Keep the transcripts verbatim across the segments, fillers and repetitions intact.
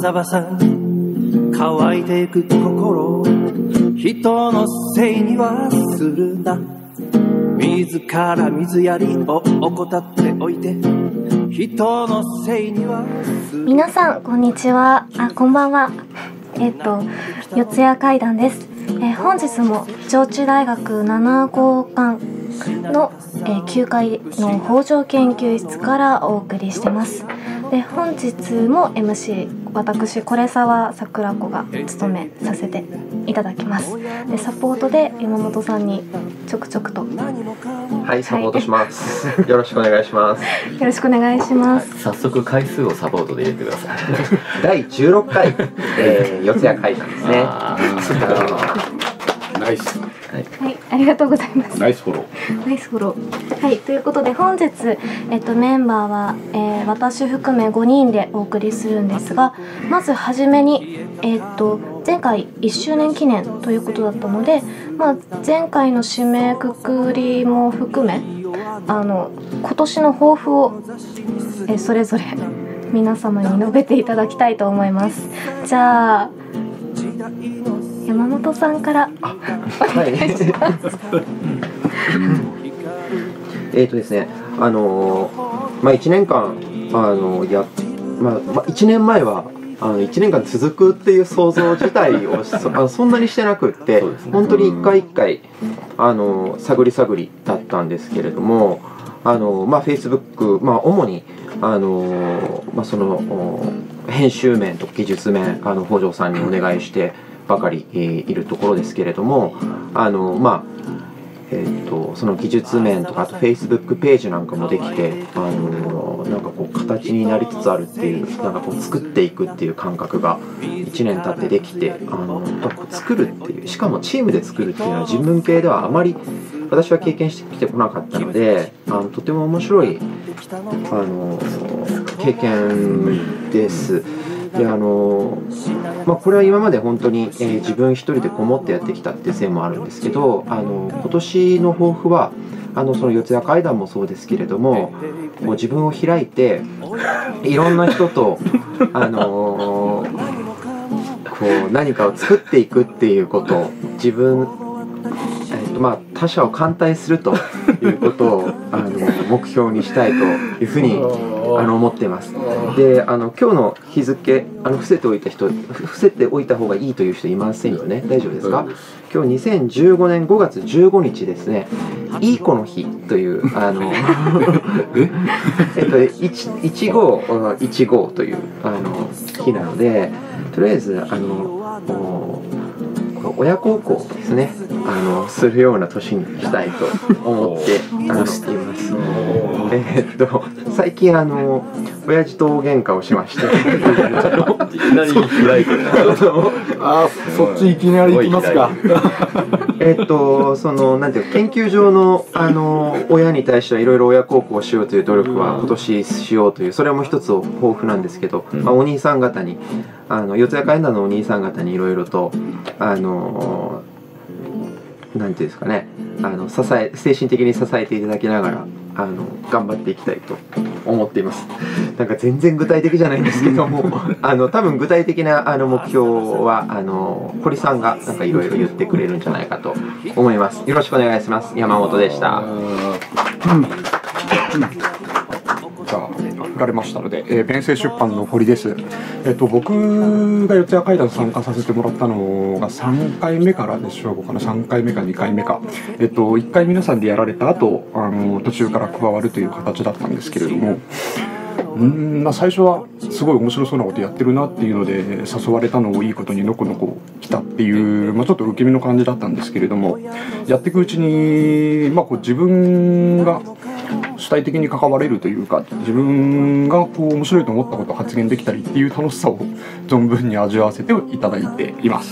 バサバサ乾いていく心、人のせいにはするな。自ら水やりを怠っておいて、人のせいにはするな。 皆さんこんにちは。あ、こんばんは。えっと四谷怪談です。えー、本日も上智大学なな号館の、えー、きゅうかいの北条研究室からお送りしてます。で、本日も エムシー 私是沢桜子が務めさせていただきます。で、サポートで山本さんにちょくちょくとはいサポートします、はい、よろしくお願いします。 よろしくお願いします。 早速回数をサポートで入れてください。 だいじゅうろっかい、えー、四谷怪談ですね。 ナイス、 はい、はい、ありがとうございます。 ナイスフォロー。ナイスフォロー。はい、ということで本日、えっと、メンバーは、えー、私含めごにんでお送りするんですが、まずはじめに、えっと、前回いっしゅうねん記念ということだったので、まあ、前回の締めくくりも含めあの今年の抱負を、えー、それぞれ皆様に述べていただきたいと思います。じゃあ山本さんからお願いします。 えっとですね、あのー、まあいちねんかんあのやまあ、まあ、いちねんまえはあのいちねんかん続くっていう想像自体を そ, あのそんなにしてなくって、ね、本当に一回一回あの探り探りだったんですけれども、あのまあ Facebook、まあ主にあのまあその編集面と技術面あの北条さんにお願いしてばかりいるところですけれども、あのまあえー、とその技術面とかあと Facebook ページなんかもできて、あのなんかこう形になりつつあるっていう、なんかこう作っていくっていう感覚がいちねん経ってできて、あの作るっていう、しかもチームで作るっていうのは自分系ではあまり私は経験してきてこなかったので、あのとても面白いあの経験です。であのまあ、これは今まで本当に、えー、自分一人でこもってやってきたっていう線もあるんですけど、あの今年の抱負はあのその四谷怪談もそうですけれども、こう自分を開いていろんな人と、あのー、こう何かを作っていくっていうことを自分、えーとまあ、他者を歓待するということをあの目標にしたいというふうにあの思っています。で、あの今日の日付あの伏せておいた人、伏せておいた方がいいという人いませんよね。大丈夫ですか？今日にせんじゅうごねんごがつじゅうごにちですね。いい子の日というあのえっといちごいちごというあの日なので、とりあえずあの親孝行ですね、あのするような年にしたいと思ってあのしています。えー、っと最近あの親父と喧嘩をしましていきなり開いてるなあー、そっちいきなり行きますか。 えっとそのなんていう研究上のあの親に対してはいろいろ親孝行しようという努力は今年しようという、それも一つの抱負なんですけど、まあ、お兄さん方にあの四谷怪談のお兄さん方にいろいろとあのなんていうんですかね、あの支え精神的に支えていただきながらあの頑張っていきたいと思っています。なんか全然具体的じゃないんですけどもあの多分具体的なあの目標はあの堀さんがなんかいろいろ言ってくれるんじゃないかと思います。よろしくお願いします。山本でした。 じゃあ振られましたので、えー、弁声出版の堀です。えっと僕が四谷怪談参加させてもらったのがさんかいめからでしょうかな、さんかいめかにかいめか、えっといっかい皆さんでやられた後、あの途中から加わるという形だったんですけれども、うーん、まあ、最初はすごい面白そうなことやってるなっていうので誘われたのをいいことにのこのこ来たっていう、まあ、ちょっと受け身の感じだったんですけれども、やっていくうちに、まあ、こう自分が主体的に関われるというか、自分がこう面白いと思ったことを発言できたりっていう楽しさを存分に味わわせていただいています。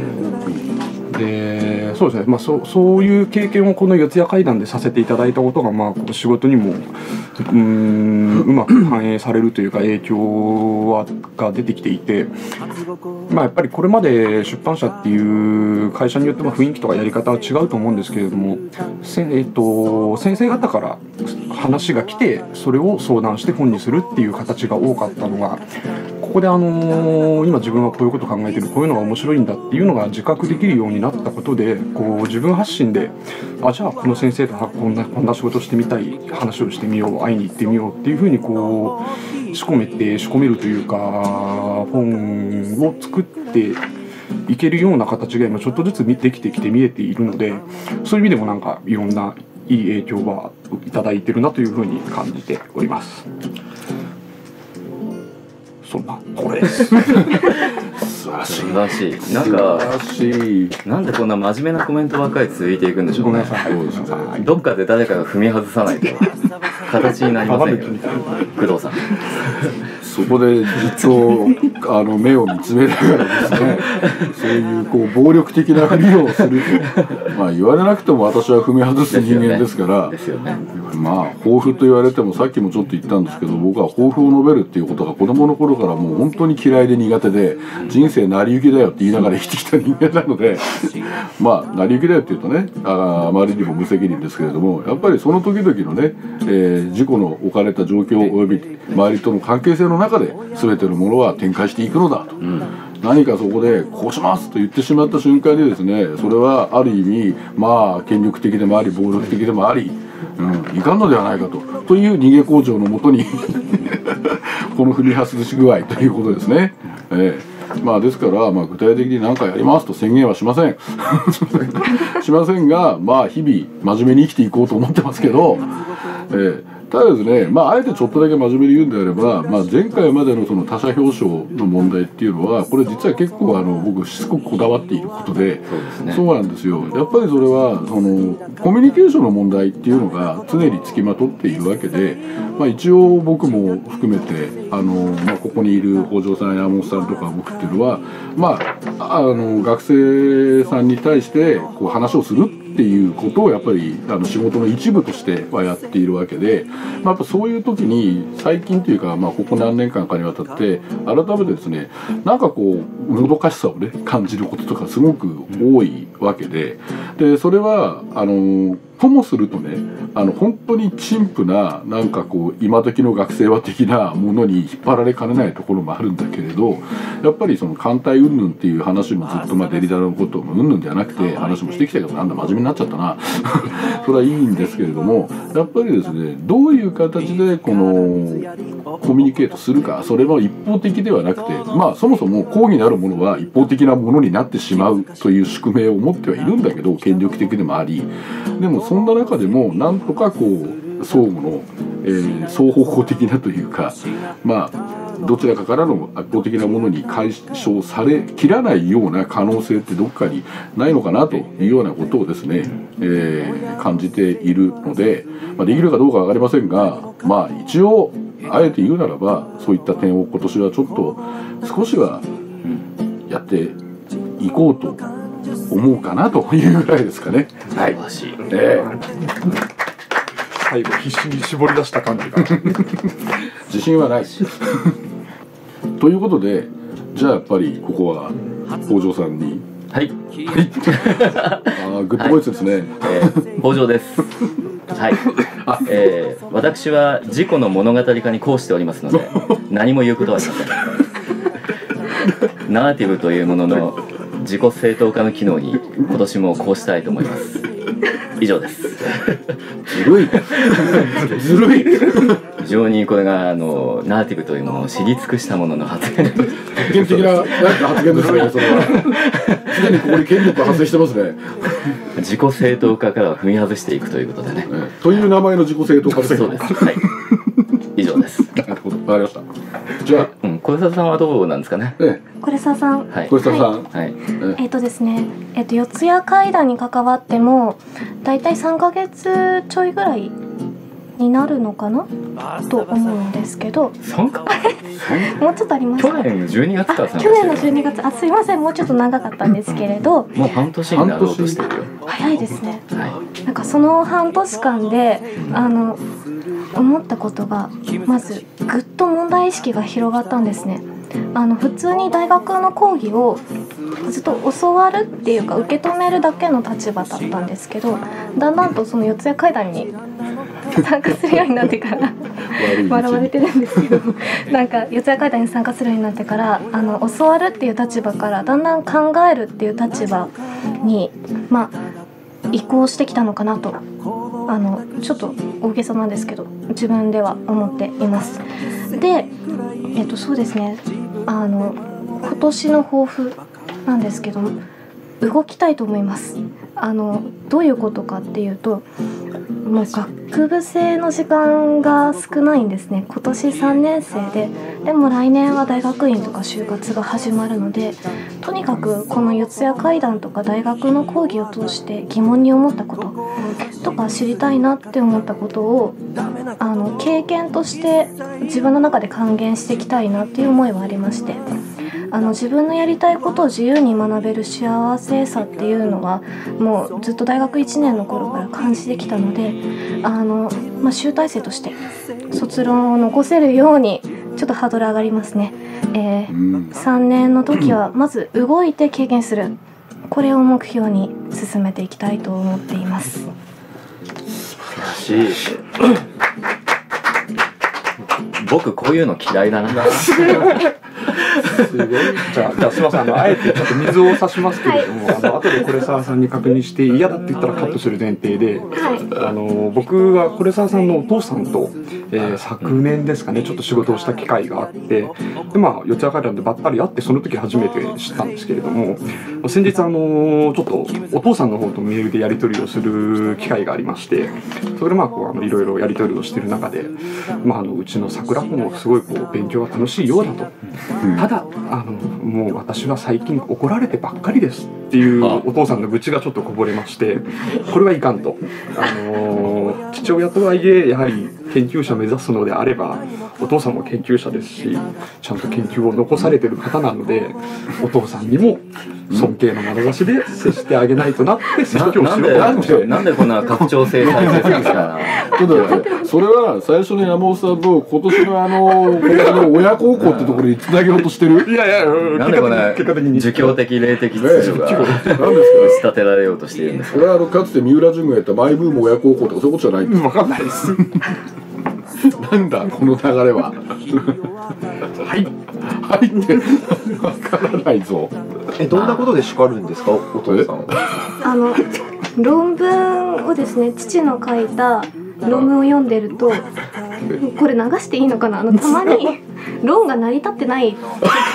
で、そうですね、まあ、そ, そういう経験をこの四谷怪談でさせていただいたことが、まあ、こう仕事にもうーんうまく反映されるというか影響はが出てきていて、まあ、やっぱりこれまで出版社っていう会社によっても雰囲気とかやり方は違うと思うんですけれども、せ、えっと、先生方から話が来てそれを相談して本にするっていう形が多かったのが、ここで、あのー今自分はこういうことを考えてる、こういうのが面白いんだっていうのが自覚できるようになったことで、こう自分発信で、あ、じゃあこの先生とこんなこんな仕事してみたい、話をしてみよう、会いに行ってみようっていうふうにこう仕込めて仕込めるというか、本を作っていけるような形が今ちょっとずつできてきて見えているので、そういう意味でもなんかいろんないい影響はいただいてるなというふうに感じております。そんなこれです素晴らしい素晴らしい。なんかなんでこんな真面目なコメントばっかり続いていくんでしょうね。どっかで誰かが踏み外さないと形になりませんよね。工藤さん。 そこでじっとあの目を見つめながらですね、そういうこう暴力的なふりをすると、まあ言われなくても私は踏み外す人間ですから、 ですよね。 まあ抱負と言われても、さっきもちょっと言ったんですけど、僕は抱負を述べるっていうことが子供の頃からもう本当に嫌いで苦手で、人生成り行きだよって言いながら生きてきた人間なので、まあ成り行きだよって言うとね、あ, あまりにも無責任ですけれども、やっぱりその時々のね、えー、自己の置かれた状況および周りとの関係性の中で全てのものは展開していくのだと、うん、何かそこでこうしますと言ってしまった瞬間にですね、それはある意味まあ権力的でもあり暴力的でもあり、うん、いかんのではないかとという逃げ工場のもとにこの踏み外し具合ということですね。えーまあ、ですから、まあ、具体的に何かやりますと宣言はしませんしませんが、まあ日々真面目に生きていこうと思ってますけど、えーただですね、まあ、あえてちょっとだけ真面目に言うんであれば、まあ、前回までのその他者表彰の問題っていうのは、これ実は結構あの僕しつこくこだわっていることで、そうですね、そうなんですよ。やっぱりそれはそのコミュニケーションの問題っていうのが常につきまとっているわけで、まあ、一応僕も含めてあの、まあ、ここにいる北条さん山本さんとか僕っていうのは、まあ、あの学生さんに対してこう話をするっていうことをやっぱりあの仕事の一部としてはやっているわけで、まあ、やっぱそういう時に最近というか、まあ、ここ何年間かにわたって改めてですね、なんかこうもどかしさをね感じることとかすごく多いわけで、でそれはあのともするとね、あの本当に陳腐ななんかこう今時の学生は的なものに引っ張られかねないところもあるんだけれど、やっぱりその艦隊云々っていう話もずっとまあデリダのことも云々ではなくて話もしてきたけど、なんだ真面目になっちゃったなそれはいいんですけれども、やっぱりですね、どういう形でこのコミュニケートするか、それは一方的ではなくて、まあそもそも講義なるものは一方的なものになってしまうという宿命を持ってはいるんだけど、権力的でもあり、でもそんな中でもなんとかこう相互の、えー、双方向的なというか、まあどちらかからの圧倒的なものに解消されきらないような可能性ってどっかにないのかなというようなことをですね、えー、感じているので、まあ、できるかどうか分かりませんが、まあ一応あえて言うならばそういった点を今年はちょっと少しはやっていこうと思うかなというぐらいですかね。 はい、 えー、最後必死に絞り出した感じが自信はないということで、じゃあやっぱりここは北条さんに。 はい、 あグッドボイスですね、 はい、えー、北条ですはい、えー、私は自己の物語化に講しておりますので何も言うことはありませんナラティブというものの自己正当化の機能に今年もこうしたいと思います。以上です。 ずるいずるい非常にこれがあのナラティブというものを知り尽くしたものの発言典型的な発言ですね。それはすでにここに権力が発生してますね。 自己正当化からは踏み外していくということでね、 えという名前の自己正当化です。 そうです、はい、以上です。 なるほど、わかりました。じゃあ、 うん、小沢さんはどうなんですかね。 ええ、 小沢さん、 はい、 小沢さん、 はい、 えっとですね、えっと四谷怪談に関わってもだいたいさんかげつちょいぐらいになるのかなと思うんですけど、 さんかもうちょっとありますか。 去年のじゅうにがつから去年のじゅうにがつ、あ、すいません、もうちょっと長かったんですけれど、 もう半年になろうとしてるよ。 早いですね、 はい、 なんかその半年間であの思ったことが、まずぐっと問題意識が広がったんですね。あの普通に大学の講義をずっと教わるっていうか受け止めるだけの立場だったんですけど、だんだんとその四谷怪談に参加するようになってから笑われてるんですけど、なんか四谷怪談に参加するようになってからあの教わるっていう立場からだんだん考えるっていう立場にまあ移行してきたのかなと、あのちょっと大げさなんですけど自分では思っています。で、えっとそうですね、あの今年の抱負なんですけども、動きたいと思います。あのどういうことかっていうと、もう学部生の時間が少ないんですね。今年さんねん生で、でも来年は大学院とか就活が始まるので、とにかくこの四谷怪談とか大学の講義を通して疑問に思ったこととか知りたいなって思ったことをあの経験として自分の中で還元していきたいなっていう思いはありまして、あの自分のやりたいことを自由に学べる幸せさっていうのはもうずっと大学いちねんの頃から感じてきたので、あの、まあ、集大成として卒論を残せるようにちょっとハードル上がりますね。えー、さんねんの時はまず動いて経験する、これを目標に進めていきたいと思っています。 素晴らしい。僕こういうの嫌いだな。 すごい。じゃあ、じゃあすみません、あのあえてちょっと水を差しますけれども、はい、あの後で是澤さんに確認して嫌だって言ったらカットする前提で、はい、あの僕は是澤さんのお父さんと、えー、昨年ですかね、ちょっと仕事をした機会があって、でまあ四谷怪談でばったり会ってその時初めて知ったんですけれども、先日あのちょっとお父さんの方とメールでやり取りをする機会がありまして、それでまあこうあのいろいろやり取りをしている中で、まああのうちの桜子もすごいこう勉強が楽しいようだと。ただあのもう私は最近怒られてばっかりですっていうお父さんの愚痴がちょっとこぼれまして、これはいかんと、あの父親とはいえやはり研究者目指すのであればお父さんも研究者ですし、ちゃんと研究を残されてる方なので、お父さんにも尊敬の眼差しで接してあげないとなって説教しよう。 なんでなんでこんな拡張性再生するんですか。 ちょっと待って、それは最初の山本さんと今年のあの親孝行ってところにつなげようとしてる。 いやいや、 なんでこんな儒教的霊的秩序が打ち立てられようとしているんですか。 これはあのかつて三浦淳がやったマイブーム親孝行とかそういうことじゃないんですか。 分かんないです。 なんだこの流れは。はいはいってわからないぞ。 え、どんなことで叱るんですか、お父さん。 あの論文をですね、父の書いた論文を読んでると、これ流していいのかな、あのたまに論が成り立ってない。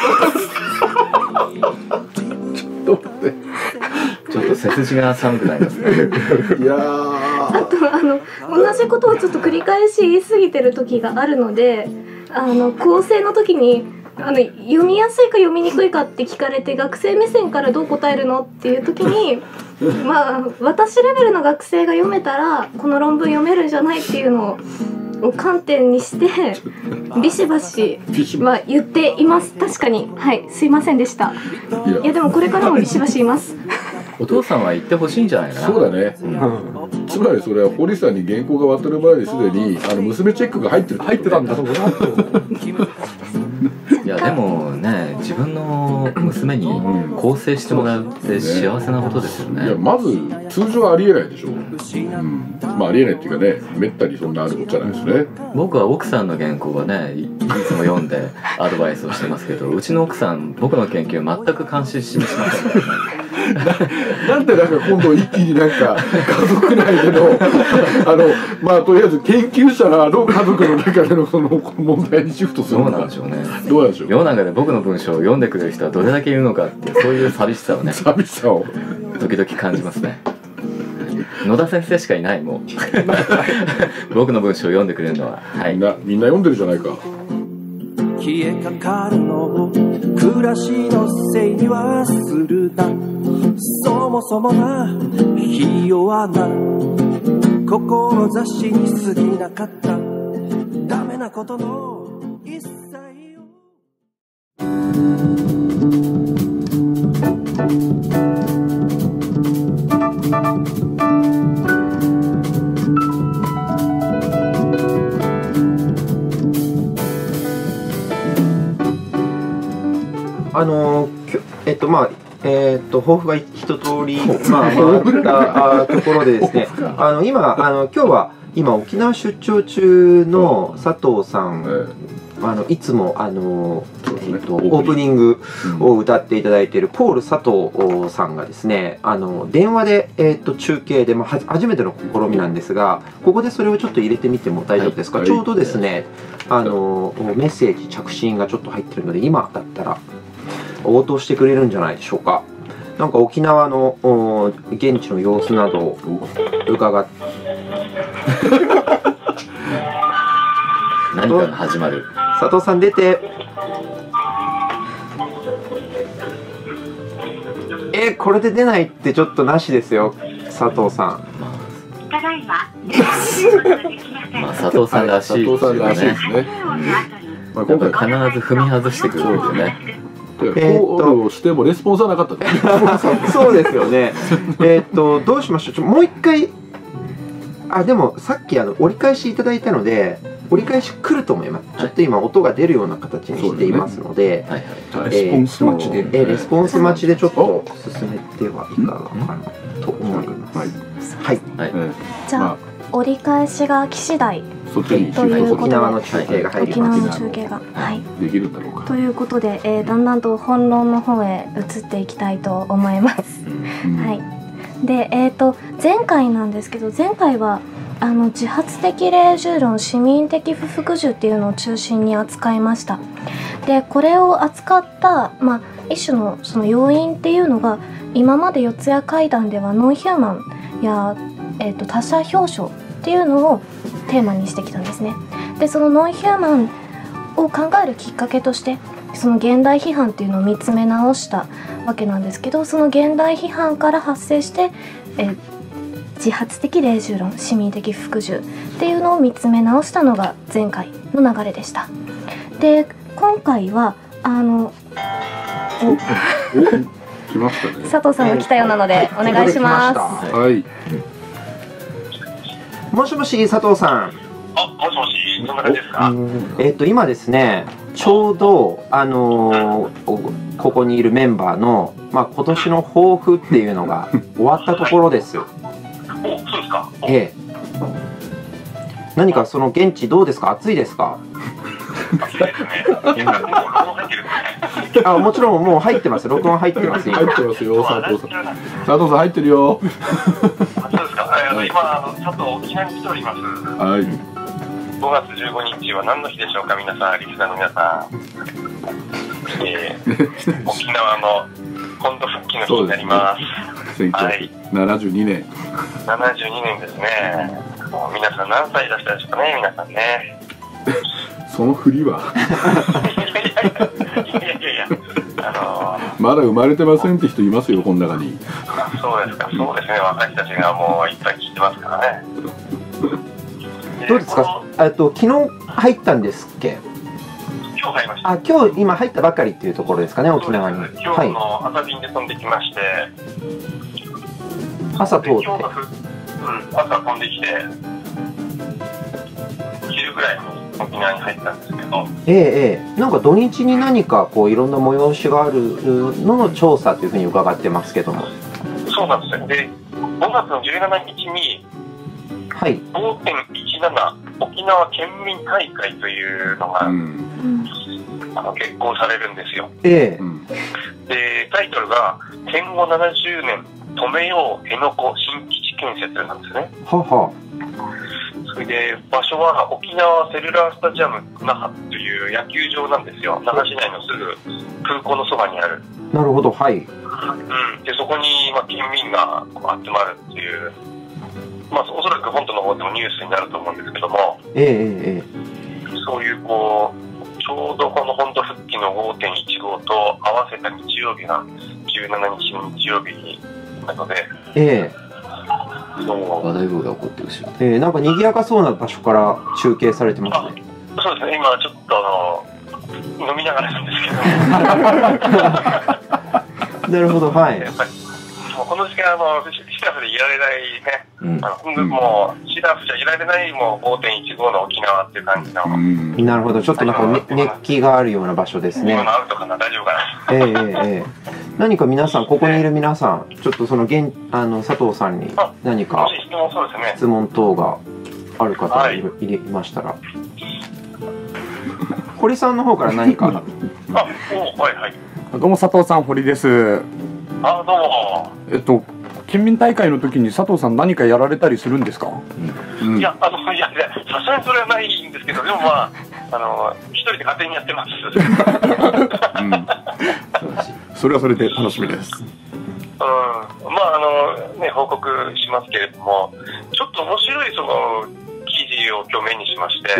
ちょっと待って、 ちょっと背筋が寒くなりますね。 いやあとあの同じことをちょっと繰り返し言い過ぎてる時があるので、あの構成の時にあの読みやすいか読みにくいかって聞かれて、学生目線からどう答えるのっていう時にまあ私レベルの学生が読めたらこの論文読めるんじゃないっていうのを観点にしてビシバシまあ言っています。確かに、はい、すいませんでした。いやでもこれからもビシバシ言います。 お父さんは言ってほしいんじゃないかな。 そうだね、うん、つまりそれは堀さんに原稿が渡る前にすでにあの娘チェックが入ってる入ってたんだろうなと。 いやでもね、自分の娘に構成してもらうって幸せなことですよね。 いやまず通常ありえないでしょ、うん、まあありえないっていうかね、めったにそんなあることじゃないですね。 僕は奥さんの原稿はね い, いつも読んでアドバイスをしてますけど、うちの奥さん僕の研究全く関心示しませんからね。 なんでなんか今度一気になんか家族内でのあのまあとりあえず研究者の家族の中でのその問題にシフトするのか。 どうなんでしょうね。 どうなんでしょう。 世の中で僕の文章を読んでくれる人はどれだけいるのかっていう、そういう寂しさをね寂しさを時々感じますね。野田先生しかいない、もう僕の文章を読んでくれるのは、はい、 みんなみんな読んでるじゃないか。 消えかかるのを暮らしのせいにはするな。そもそもなひ弱な志に過ぎなかったダメなことの一切を。 あのえっとまあえー、っと抱負が一通り、まあ、回ったあところでですね、あの今あの今日は今沖縄出張中の佐藤さん、あのいつもあの、えー、とオープニングを歌っていただいているポール佐藤さんがですね、あの電話で、えー、と中継で、まあ、初めての試みなんですが、ここでそれをちょっと入れてみても大丈夫ですか？はい、ちょうどですね、あのメッセージ着信がちょっと入ってるので、今だったら応答してくれるんじゃないでしょうか。なんか沖縄の現地の様子などを伺って何かが始まる。 佐藤さん出て。えー、これで出ないってちょっとなしですよ、佐藤さん。 ただいま。まあ佐藤さんらしいですよね。まあ今回必ず踏み外してくるんですよね。 コールをしてもレスポンスはなかったね。 そうですよね。えっとどうしましょう。ちょもう一回。あ、でもさっきあの折り返しいただいたので、折り返し来ると思います。ちょっと今音が出るような形にしていますので、 レスポンス待ちで、 えー、レスポンス待ちでちょっと進めてはいかがかなと思います。はい。はい。 じゃあ折り返しが来次第そっちにということで、 沖縄の中継が入り沖ます。 縄の中継がはいできるんだろうか。 ということで、えー、だんだんと本論の方へ移っていきたいと思います。はい。で、えっと前回なんですけど、前回はあの自発的隷従論、市民的不服従っていうのを中心に扱いました。でこれを扱った、まあ、一種のその要因っていうのが、今まで四谷怪談ではノンヒューマンや、えー、と他者表彰っていうのをテーマにしてきたんですね。でそのノンヒューマンを考えるきっかけとして、その現代批判っていうのを見つめ直したわけなんですけど、その現代批判から発生して、えー自発的隷従論、市民的不服従っていうのを見つめ直したのが前回の流れでした。で今回はあのお来ましたね。 佐藤さんが来たようなのでお願いします。 はい。 もしもし佐藤さん。 あ、もしもし、どんな感じですか？ えっと今ですね、ちょうどあのー、ここにいるメンバーのまあ今年の抱負っていうのが終わったところです。 お、そうですか。 ええ。何かその現地どうですか？暑いですか？ 暑いですね。今もう録音入ってるんですね。 あ、もちろんもう入ってます。録音入ってます。 入ってますよ、佐藤さん。佐藤さん入ってるよ。 あ、そうですか。あの今あの佐藤沖縄に来ております。 はい。 ごがつじゅうごにちは何の日でしょうか、皆さん、リスナーの皆さん。えー、沖縄の本土復帰の日になります。 せんきゅうひゃくななじゅうにねん。 ななじゅうにねんですね。皆さん何歳だったでしょうかね、皆さんね。 その振りは。 いやいやいやいや、あのー、 まだ生まれてませんって人いますよ、この中に。 そうですか、そうですね、私たちがもういっぱい聞いてますからね。 どうですか？えっと昨日入ったんですっけ？ 今日入りました。 あ、今日今入ったばかりっていうところですかね、沖縄に。 今日の朝便で飛んできまして、 朝通って。 今日のふ、うん、朝飛んできて、昼ぐらいに沖縄に入ったんですけど。 ええええ、なんか土日に何かこういろんな催しがあるのの調査というふうに伺ってますけども。 そうなんですよ。で、ごがつのじゅうしちにちに、 はい、 ごてんいちなな 沖縄県民大会というのが、うん、あの決行されるんですよ。 ええ、 でタイトルが「戦後ななじゅうねん止めよう辺野古新基地建設」なんですね。 はは。 それで場所は沖縄セルラースタジアム那覇という野球場なんですよ。那覇市内のすぐ空港のそばにある。 なるほど、はい。うん、 でそこに、まあ、県民が集まるっていう、まあ、おそらく本島の方でもニュースになると思うんですけども、 ええええ、 そういうこうちょうどこの本土復帰の ごてんいちご と合わせた日曜日がじゅうしちにちの日曜日なので、 ええ、 そう話題部が起こってるし、 ええ、なんか賑やかそうな場所から中継されてますね。 そうですね、今ちょっとあの飲みながらなんですけど。 なるほど、はい。 やっぱりもうこの時間あのシラフでいられないね、うん、あのもうシラフじゃいられないもう ごてんいちご の沖縄っていう感じの、うん、 なるほど、ちょっとなんか、ね、熱気があるような場所ですね。 今のアウトかな、大丈夫かな。 ええええ、 何か皆さん、ここにいる皆さん、ちょっとその現あの佐藤さんに何か質問、そうですね、 質問等がある方がいる、 はい、 いましたら、堀さんの方から何か。 あ、お、はいはい。 どうも佐藤さん、堀です。 あ、どうも。 えっと県民大会の時に佐藤さん何かやられたりするんですか？ うん、いや、あの、いや、さすがにそれはないんですけど、でもまあ、あの、一人で勝手にやってます。 うん、それはそれで楽しみです。 うん、まあ、あの、ね、報告しますけれども、ちょっと面白いその記事を今日目にしまして、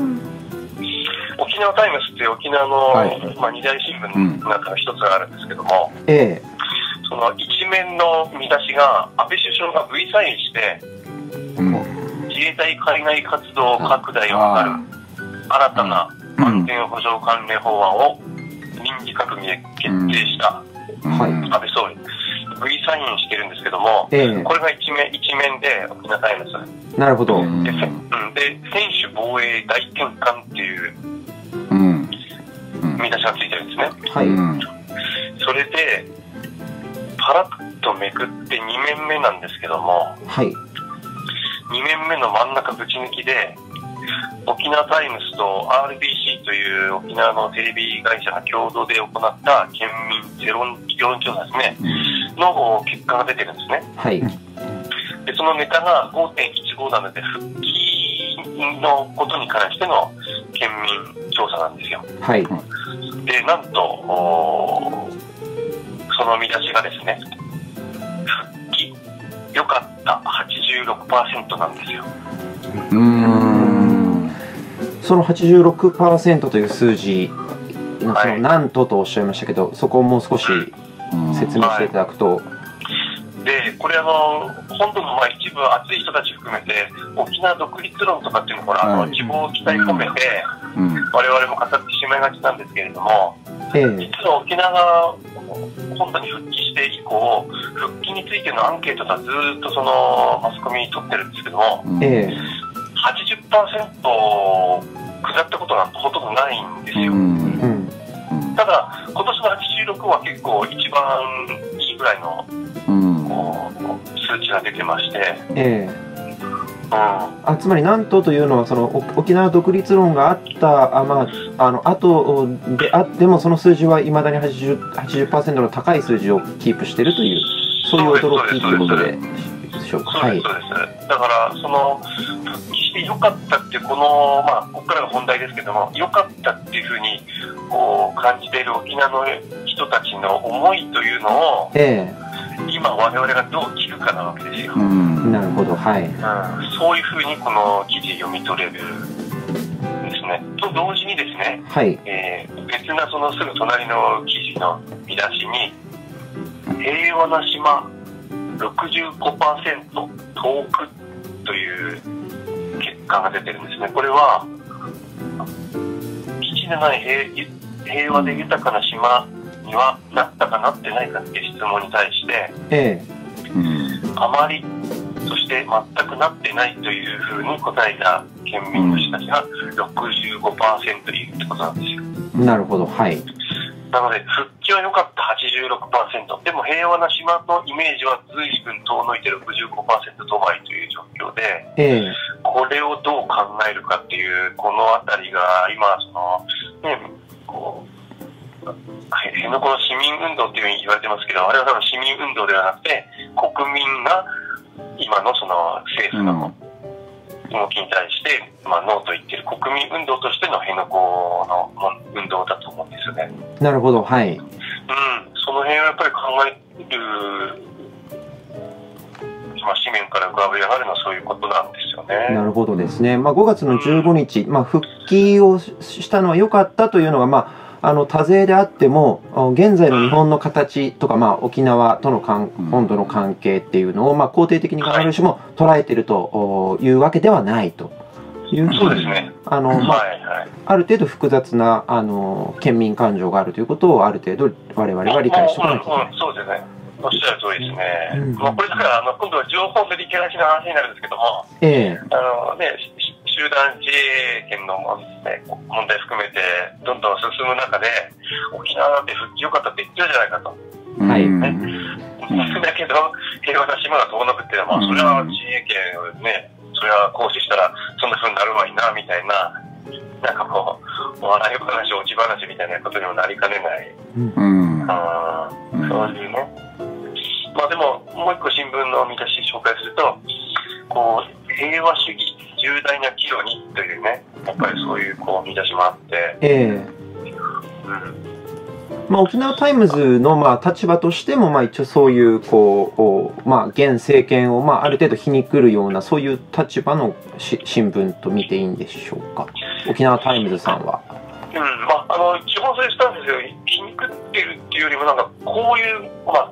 沖縄タイムスっていう沖縄の、はい、まあ、二大新聞の中の一つがあるんですけども、 ええ、 その一面の見出しが安倍首相が V サインして、うん、自衛隊海外活動拡大を図る新たな安全保障関連法案を臨時閣議で決定した、うん、安倍総理 V サインしてるんですけども、ええ、これが一面一面で沖縄タイムス。 なるほど。 で、うん、で専守防衛大転換っていう見出しがついてるんですね。 はい。 それでパラッとめくってに面目なんですけども、 はい、 に面目の真ん中ぶち抜きで沖縄タイムスと アールビーシー という沖縄のテレビ会社が共同で行った県民世論世論調査ですね、うん、の結果が出てるんですね。 はい、 でそのネタが ごてんいちご なので復帰のことに関しての県民調査なんですよ。 はい、 でなんとその見出しがですね、復帰良かったはちじゅうろくパーセントなんですよ。 うーん、その はちじゅうろくパーセント という数字のそのなんととおっしゃいましたけど、はい、そこをもう少し説明していただくと。はい、 でこれあの本土のまあ一部熱い人たち含めて沖縄独立論とかっていうのを、はい、あの希望を期待込めて、うん、我々も語ってしまいがちなんですけれども、ええ、実は沖縄が本土に復帰して以降、復帰についてのアンケートがずっとそのマスコミに取ってるんですけども、ええ、はちじゅっパーセント 下ったことなんてほとんどないんですよ。うん、ただ今年のはちじゅうろくは結構一番いいぐらいの、うん、こう数値が出てまして、ええ、うん、 あつまりなんとというのはその沖縄独立論があったあ、まあ、あの後であってもその数字はいまだに はちじゅうパーセント の高い数字をキープしているというそういう驚きということでしょうか。 そうです、そうです。だからその復帰してよかったっていうこのまあここからが本題ですけども、よかったっていうふうにこう感じている沖縄の人たちの思いというのを、ええ、今我々がどう聞くかなわけですよ。うん、 なるほど、はい、うん、 そういうふうにこの記事読み取れるんですね。と同時にですね、はい、えー、別なそのすぐ隣の記事の見出しに平和な島 ろくじゅうごパーセント 遠くという結果が出てるんですね。これは基地でない 平, 平和で豊かな島にはなったかなってないかっていう質問に対して、ええ、うん、あまりそして全くなってないというふうに答えた県民の人たちが ろくじゅうごパーセント いるってことなんですよ。 なるほど、はい。なので復帰は良かったはちじゅうろくパーセント、でも平和な島のイメージは随分遠のいて ろくじゅうごパーセント 遠いという状況で、ええ、これをどう考えるかっていうこのあたりが今そのね、こう辺野古の市民運動っていうふうに言われてますけど、あれは多分市民運動ではなくて国民が今のその政府の動きに対して、まあ、ノーと言っている国民運動としての辺野古の運動だと思うんですよね。 なるほど、はい。うん、 その辺をやっぱり考える、まあ、紙面から浮かび上がるのはそういうことなんですよね。 なるほどですね。まあ、ごがつのじゅうごにち、うん、まあ、復帰をしたのは良かったというのが、まああの多勢であっても現在の日本の形とか、まあ、沖縄との本土の関係っていうのを、まあ、肯定的に必ずしも捉えているというわけではないというふうに、あの、まあ、ある程度複雑なあの県民感情があるということをある程度我々は理解しておかなきゃいけない。 そうですね。おっしゃる通りですね。うん、まあ、これだからあの今度は情報のリテラシーの話になるんですけども、ええ、あのね、集団自衛権の問題含めてどんどん進む中で沖縄って復帰良かったって言ってるじゃないかと。 はい。 だけど平和な島が遠のくっていうのは、まあそれは自衛権をね、それは行使したらそんな風になるわいなみたいな、なんかこうお笑い話、落ち話みたいなことにもなりかねない。うん。ああ、そういうね。まあでももう一個新聞の見出し紹介すると、こう平和主義重大な岐路にというね、やっぱりそういうこう見出しもあって。ええ。 まあ、沖縄タイムズのまあ立場としても、まあ一応そういうこう、まあ、現政権をまあある程度皮肉るようなそういう立場のし新聞と見ていいんでしょうか、沖縄タイムズさんは。 うん、まあ、あの基本それしたんですよ。皮肉ってるっていうよりも、なんかこういう、まあ、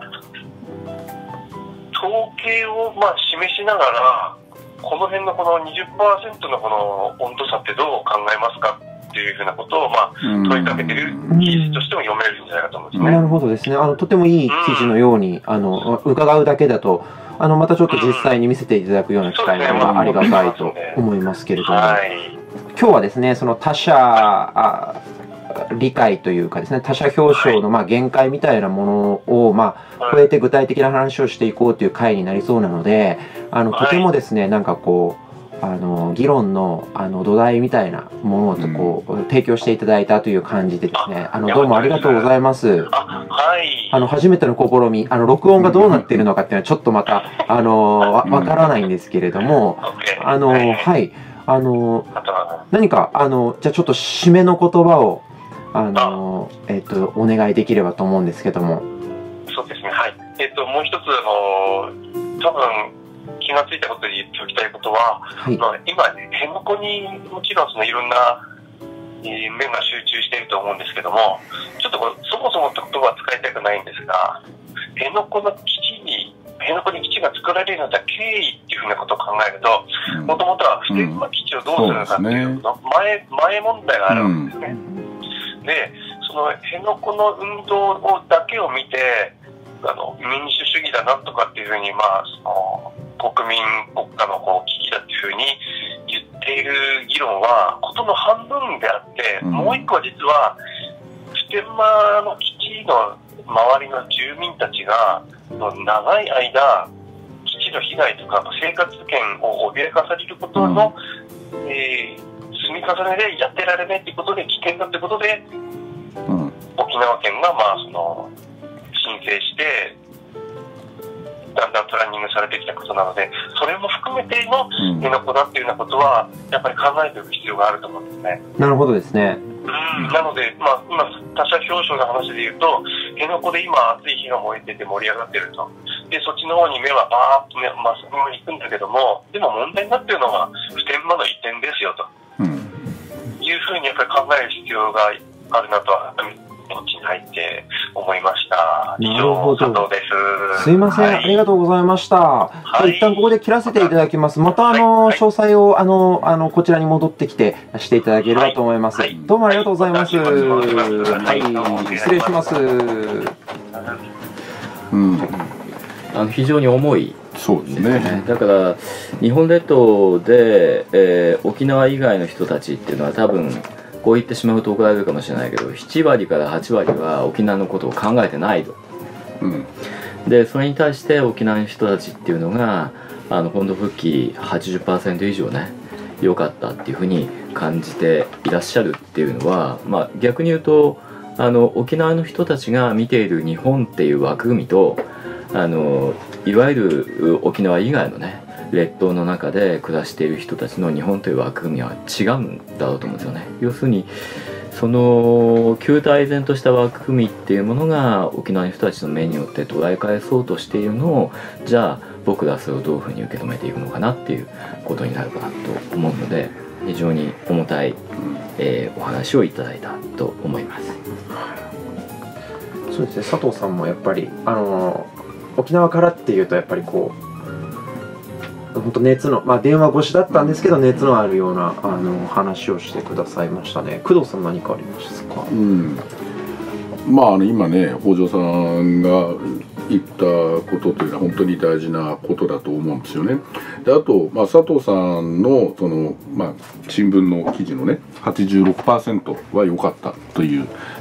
統計をまあ示しながら、この辺のこの にじゅっパーセント のこの温度差ってどう考えますかっていうふうなことを、まあ、問いかけてる記事としても読めるんじゃないかと思うんですね。 なるほどですね。あのとてもいい記事のように、うん、あの伺うだけだと、あのまたちょっと実際に見せていただくような機会が、うん、ありがたいと思いますけれども、はい、今日はですね、その他者理解というかですね、他者表彰のまあ限界みたいなものをまあ超えて具体的な話をしていこうという回になりそうなので、あのとてもですね、なんかこうあの議論のあの土台みたいなものをこう、うん、提供していただいたという感じでですね、あのどうもありがとうございます。 あ、はい、 あの初めての試み、あの録音がどうなっているのかっていうのはちょっとまたあのわわからないんですけれども、あのはいあの何かあのじゃあちょっと締めの言葉をあのえっとお願いできればと思うんですけども。 そうですね、はい。えっともう一つあの多分気がついたことで言っておきたいことは、はい、まあ、今辺野古にもちろんそのいろんな、えー、面が集中していると思うんですけども、ちょっとこれそもそもって言葉は使いたくないんですが、辺野古の基地に辺野古に基地が作られるような経緯っていうふうなことを考えると、もともとは普天間基地をどうするのかっていうの、うん、前前問題があるわけですね。うん、で、その辺野古の運動をだけを見て、あの民主主義だなんとかっていうふうに、まあその国民国家のこう危機だっていうふうに言っている議論はことの半分であって、うん、もう一個は実は普天間の基地の周りの住民たちが長い間基地の被害とか生活権を脅かされることの、うん、えー、積み重ねでやってられないということで危険だということで、うん、沖縄県がまあその申請してだんだんプランニングされてきたことなので、それも含めての辺野古だっていうようなことはやっぱり考えておく必要があると思うんですね。 なるほどですね。 うん、なので、まあ、今他者表彰の話で言うと辺野古で今熱い火が燃えてて盛り上がってると、でそっちの方に目はバーッと目まっすぐ行くんだけども、でも問題になっているのは普天間の移転ですよと、うん、いうふうにやっぱり考える必要があるなとはこっちに入って思いました。 なるほど。 佐藤です。 すいません、はい、ありがとうございました。はい、一旦ここで切らせていただきます。またあの、はい、詳細をあのあのこちらに戻ってきてしていただければと思います。はい、どうもありがとうございます。はい、失礼します。 うん、あの非常に重い。 そうですね。 だから日本列島で、えー、沖縄以外の人たちっていうのは多分。こう言ってしまうと怒られるかもしれないけど、ななわりからはちわりは沖縄のことを考えてないと、うん、でそれに対して沖縄の人たちっていうのがあの本土復帰 はちじゅっパーセント 以上ね良かったっていうふうに感じていらっしゃるっていうのは、まあ、逆に言うとあの沖縄の人たちが見ている日本っていう枠組みとあのいわゆる沖縄以外のね列島の中で暮らしている人たちの日本という枠組みは違うんだろうと思うんですよね。要するにその旧態依然とした枠組みっていうものが沖縄の人たちの目によって捉え返そうとしているのを、じゃあ僕らそれをどういうふうに受け止めていくのかなっていうことになるかなと思うので、非常に重たい、えー、お話をいただいたと思います。 そうですね、佐藤さんもやっぱりあの沖縄からっていうとやっぱりこう本当熱の、まあ、電話越しだったんですけど熱のあるようなあの話をしてくださいましたね。工藤さん何かありますか？ うん、まああの今ね北条さんが言ったことというのは本当に大事なことだと思うんですよね。であと、まあ、佐藤さんのその、まあ、新聞の記事のね はちじゅうろくパーセント は良かったという。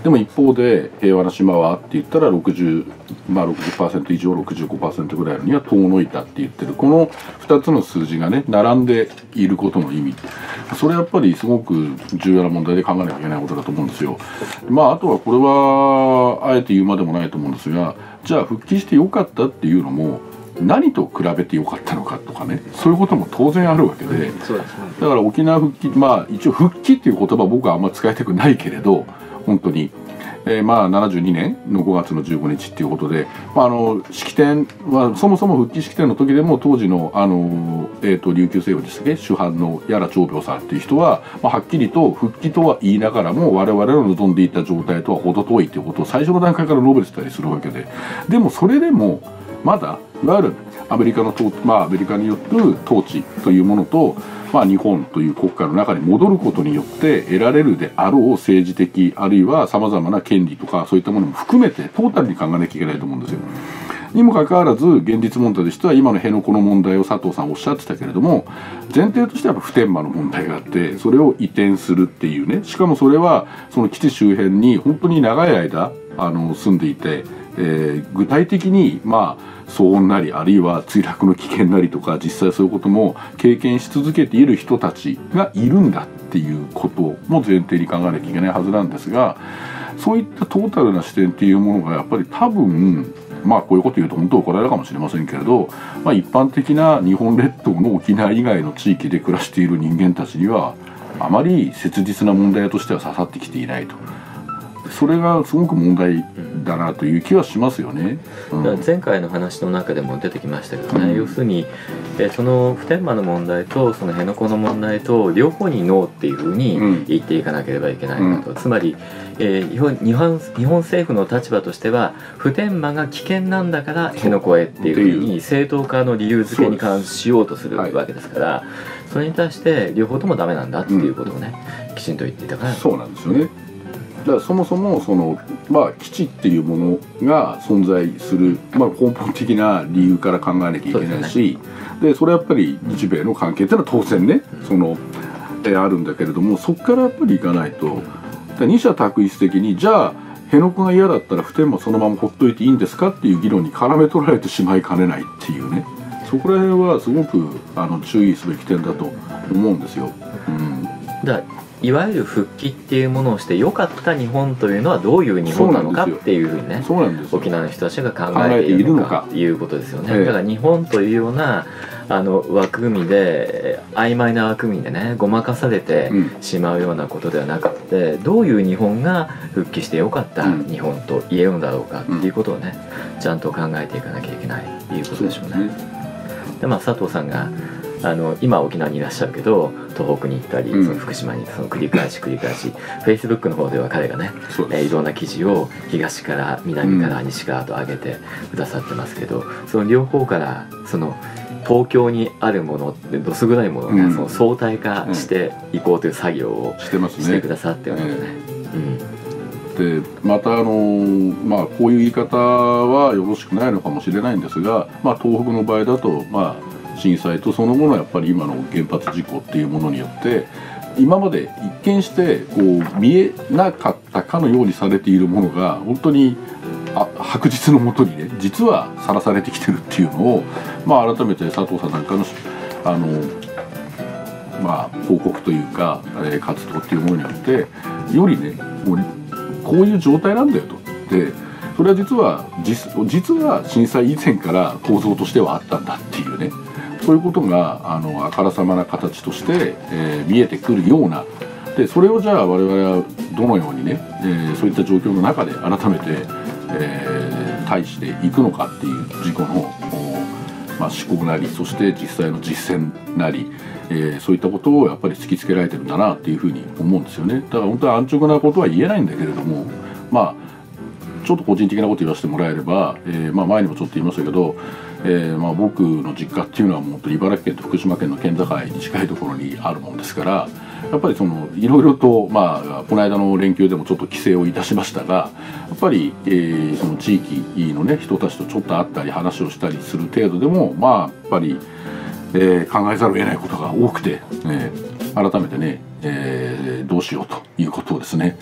でも一方で平和な島はって言ったらろくじゅう、まあ、ろくじゅっパーセント以上 ろくじゅうごパーセント ぐらいには遠のいたって言ってる、このふたつの数字がね並んでいることの意味、それやっぱりすごく重要な問題で考えなきゃいけないことだと思うんですよ。まああとはこれはあえて言うまでもないと思うんですが、じゃあ復帰してよかったっていうのも何と比べてよかったのかとかね、そういうことも当然あるわけで、だから沖縄復帰、まあ一応復帰っていう言葉は僕はあんまり使いたくないけれど、本当に、えー、まあななじゅうにねんのごがつのじゅうごにちっていうことで、まあ、あの式典はそもそも復帰式典の時でも当時のあの、えー、と琉球政府ですね、主犯の屋良長兵衛さんっていう人は、まあ、はっきりと復帰とは言いながらも我々の望んでいた状態とは程遠いということを最初の段階から述べてたりするわけで、でもそれでもまだいわゆるアメリカの、まあ、アメリカによる統治というものと、まあ、日本という国家の中に戻ることによって得られるであろう政治的あるいはさまざまな権利とかそういったものも含めてトータルに考えなきゃいけないと思うんですよ。にもかかわらず現実問題としては今の辺野古の問題を佐藤さんおっしゃってたけれども、前提としては普天間の問題があって、それを移転するっていうね、しかもそれはその基地周辺に本当に長い間あの住んでいて、えー、具体的にまあ騒音なりあるいは墜落の危険なりとか実際そういうことも経験し続けている人たちがいるんだっていうことも前提に考えなきゃいけないはずなんですが、そういったトータルな視点っていうものがやっぱり多分まあこういうこと言うと本当怒られるかもしれませんけれど、まあ、一般的な日本列島の沖縄以外の地域で暮らしている人間たちにはあまり切実な問題としては刺さってきていないと。それがすごく問題だなという気はしますよね。 うん、だから前回の話の中でも出てきましたけどね、うん、要するにえその普天間の問題とその辺野古の問題と両方にノーっていうふうに言っていかなければいけないなと、うん、つまり、えー、日本日本日本政府の立場としては普天間が危険なんだから辺野古へっていうふうに正当化の理由付けに関しようとするわけですから、それに対して両方ともダメなんだっていうことをね、うん、きちんと言っていたから。 そうなんですよね。だからそもそもその、まあ、基地っていうものが存在する、まあ、根本的な理由から考えなきゃいけないし、で、それはやっぱり日米の関係っていうのは当然ね、そのえあるんだけれども、そこからやっぱりいかないと、二者択一的にじゃあ辺野古が嫌だったら普天間そのままほっといていいんですかっていう議論に絡め取られてしまいかねないっていうね、そこら辺はすごくあの注意すべき点だと思うんですよ。うん、 だいわゆる復帰っていうものをして良かった日本というのはどういう日本なのかっていうふうにね、沖縄の人たちが考えているのかっていうことですよね。ええ、だから日本というようなあの枠組みで曖昧な枠組みでねごまかされてしまうようなことではなくて、うん、どういう日本が復帰して良かった日本と言えるのだろうかっていうことをねちゃんと考えていかなきゃいけないっていうことでしょうね。で、まあ佐藤さんがあの今沖縄にいらっしゃるけど東北に行ったり、うん、その福島にその繰り返し繰り返し Facebook の方では彼がね、えー、いろんな記事を東から南から西からと上げてくださってますけど、うん、その両方からその東京にあるものってどす黒いものをね、うん、その相対化していこうという作業をしてますね、してくださってるのでね。 うん、でまたあの、まあ、こういう言い方はよろしくないのかもしれないんですが、まあ、東北の場合だとまあ震災とその後のやっぱり今の原発事故っていうものによって今まで一見してこう見えなかったかのようにされているものが本当にあ白日のもとにね実はさらされてきてるっていうのを、まあ、改めて佐藤さんなんかのあの、まあ、報告というか、えー、活動っていうものによってよりねもうこういう状態なんだよと。でそれは実は 実, 実は震災以前から構造としてはあったんだっていうね、そういうことがあのあからさまな形として、えー、見えてくるような、でそれをじゃあ我々はどのようにね、えー、そういった状況の中で改めて、えー、対していくのかっていう事故の、まあ、思考なりそして実際の実践なり、えー、そういったことをやっぱり突きつけられてるんだなっていうふうに思うんですよね。だから本当は安直なことは言えないんだけれども、まあちょっと個人的なこと言わせてもらえれば、えーまあ、前にもちょっと言いましたけど、えーまあ、僕の実家っていうのはもう茨城県と福島県の県境に近いところにあるもんですから、やっぱりそのいろいろと、まあ、この間の連休でもちょっと帰省をいたしましたが、やっぱり、えー、その地域の、ね、人たちとちょっと会ったり話をしたりする程度でも、まあ、やっぱり、えー、考えざるを得ないことが多くて、えー、改めてね、えー、どうしようということをですね、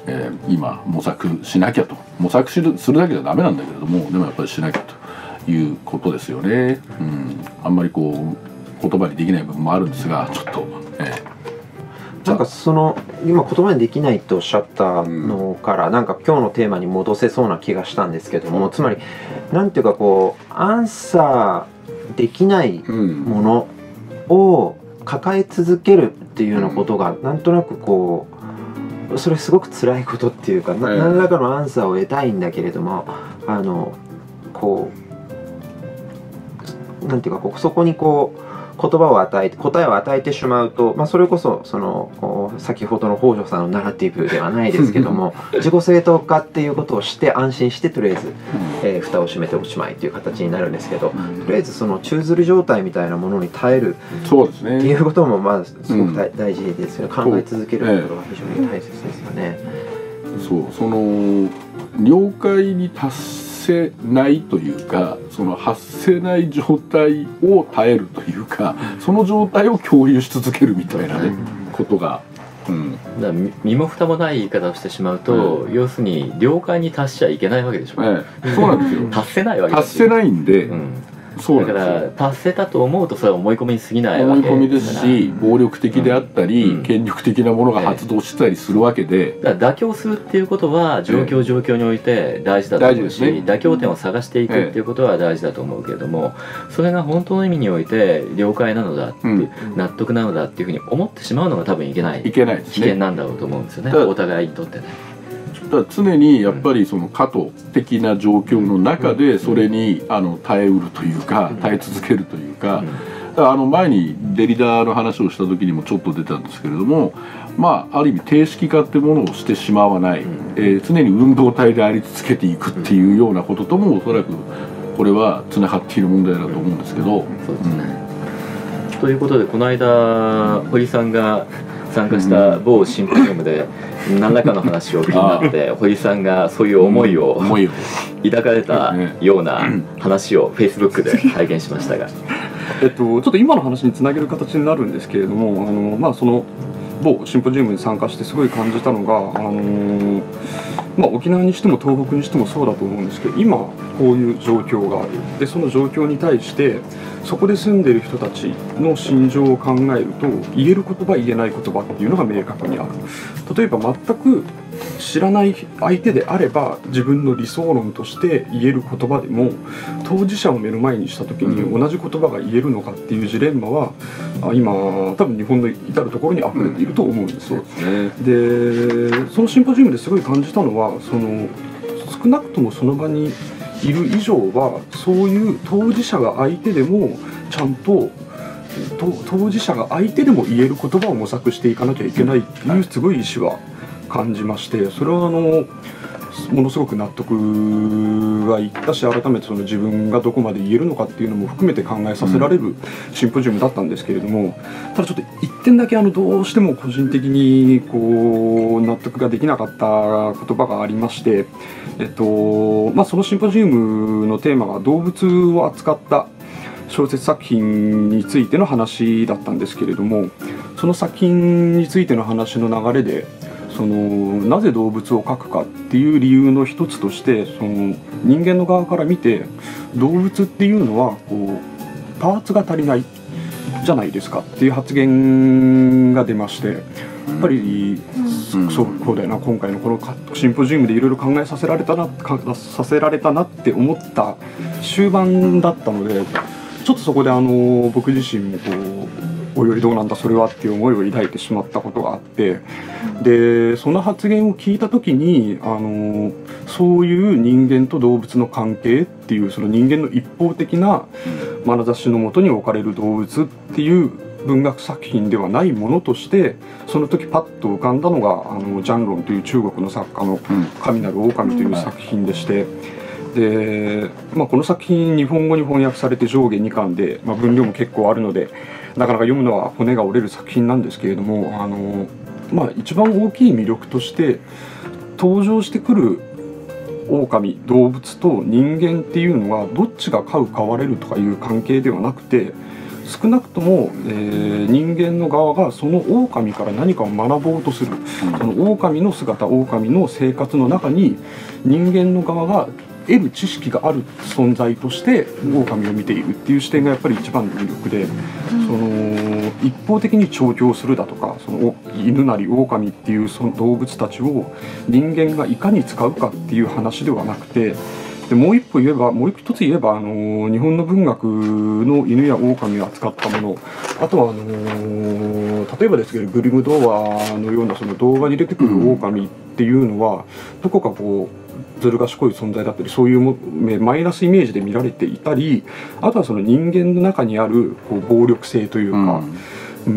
えー、今模索しなきゃと、模索するするだけじゃダメなんだけれども、でもやっぱりしなきゃということですよね。うん、あんまりこう言葉にできない部分もあるんですが、ちょっと、えー、なんかその今言葉にできないとおっしゃったのから、うん、なんか今日のテーマに戻せそうな気がしたんですけども、つまりなんていうかこうアンサーできないものを抱え続けるっていうようなことが、なんとなくこうそれすごく辛いことっていうか、な何らかのアンサーを得たいんだけれども、あのこうなんていうかこうそこにこう言葉を与えて答えを与えてしまうと、まあ、それこそその先ほどの北条さんのナラティブではないですけども自己正当化っていうことをして安心してとりあえず、えー、蓋を閉めておしまいという形になるんですけど、とりあえずその宙づり状態みたいなものに耐えるっていうこともまあすごく大大事ですよね。考え続けることが非常に大切ですよね。 そう、その了解に達せないというか、その発せない状態を耐えるというか、その状態を共有し続けるみたいなね、ことが、うん、 だから身も蓋もない言い方をしてしまうと、うん、要するに了解に達しちゃいけないわけでしょ、 ええ、そうなんですよ達せないわけ達せないんで、うん、そうだから達せたと思うとそれは思い込みに過ぎないわけ思い込みですし、暴力的であったり、うん、権力的なものが発動したりするわけで、 だから妥協するっていうことは状況状況において大事だと思うし、ね、妥協点を探していくっていうことは大事だと思うけれども、それが本当の意味において了解なのだって、うん、納得なのだっていうふうに思ってしまうのが多分いけないいけないですね、 危険なんだろうと思うんですよね、お互いにとってね。 だから常にやっぱりその過渡的な状況の中でそれにあの耐えうるというか、耐え続けるというか、だからあの前にデリダの話をした時にもちょっと出たんですけれども、まあある意味定式化ってものをしてしまわない、えー、常に運動体であり続けていくっていうようなことともおそらくこれはつながっている問題だと思うんですけど。 そうですね、うん、ということでこの間堀さんが参加した某シンポジウムで何らかの話を気になって堀さんがそういう思いを抱かれたような話をフェイスブックで拝見しましたが、 えっと、ちょっと今の話につなげる形になるんですけれども、あの、まあ、その某シンポジウムに参加してすごい感じたのが、あのーまあ、沖縄にしても東北にしてもそうだと思うんですけど、今こういう状況がある。でその状況に対してそこで住んでる人たちの心情を考えると、言える言葉言えない言葉っていうのが明確にある。例えば全く知らない相手であれば自分の理想論として言える言葉でも、当事者を目の前にした時に同じ言葉が言えるのかっていうジレンマは今多分日本の至る所に溢れていると思うんですよ。でそのシンポジウムですごい感じたのは、その少なくともその場にいる以上はそういう当事者が相手でもちゃんと当事者が相手でも言える言葉を模索していかなきゃいけないっていうすごい意志は感じまして、それはあのものすごく納得がいったし、改めてその自分がどこまで言えるのかっていうのも含めて考えさせられるシンポジウムだったんですけれども、ただちょっと一点だけあのどうしても個人的にこう納得ができなかった言葉がありまして、えっとまあ、そのシンポジウムのテーマが動物を扱った小説作品についての話だったんですけれども、その作品についての話の流れで、そのなぜ動物を描くかっていう理由の一つとして、その人間の側から見て動物っていうのはこうパーツが足りないじゃないですかっていう発言が出まして、やっぱり、うん、そう、そうだよな、今回のこのシンポジウムでいろいろ考えさせられたなさせられたなって思った終盤だったので、ちょっとそこであの僕自身もこうおよりどうなんだそれはっていう思いを抱いてしまったことがあって、でその発言を聞いた時に、あのそういう人間と動物の関係っていう、その人間の一方的な眼差しのもとに置かれる動物っていう文学作品ではないものとして、その時パッと浮かんだのがあのジャンロンという中国の作家の「神なる狼」という作品でして、で、まあ、この作品日本語に翻訳されて上下にかんで、まあ、分量も結構あるのでなかなか読むのは骨が折れる作品なんですけれども、あの、まあ、一番大きい魅力として登場してくる狼、動物と人間っていうのはどっちが飼う飼われるとかいう関係ではなくて、 少なくとも、えー、人間の側がその狼から何かを学ぼうとする、うん、その狼の姿、狼の生活の中に人間の側が得る知識がある存在として狼を見ているっていう視点がやっぱり一番の魅力で、うん、その一方的に調教するだとか、その犬なり狼っていうその動物たちを人間がいかに使うかっていう話ではなくて、でもう一歩言えばもう一つ言えばあの日本の文学の犬や狼を扱ったもの、あとはあの例えばですけどグリム童話のようなその動画に出てくる狼っていうのはどこかこうずる賢い存在だったり、そういうもマイナスイメージで見られていたり、あとはその人間の中にあるこう暴力性というか、うん、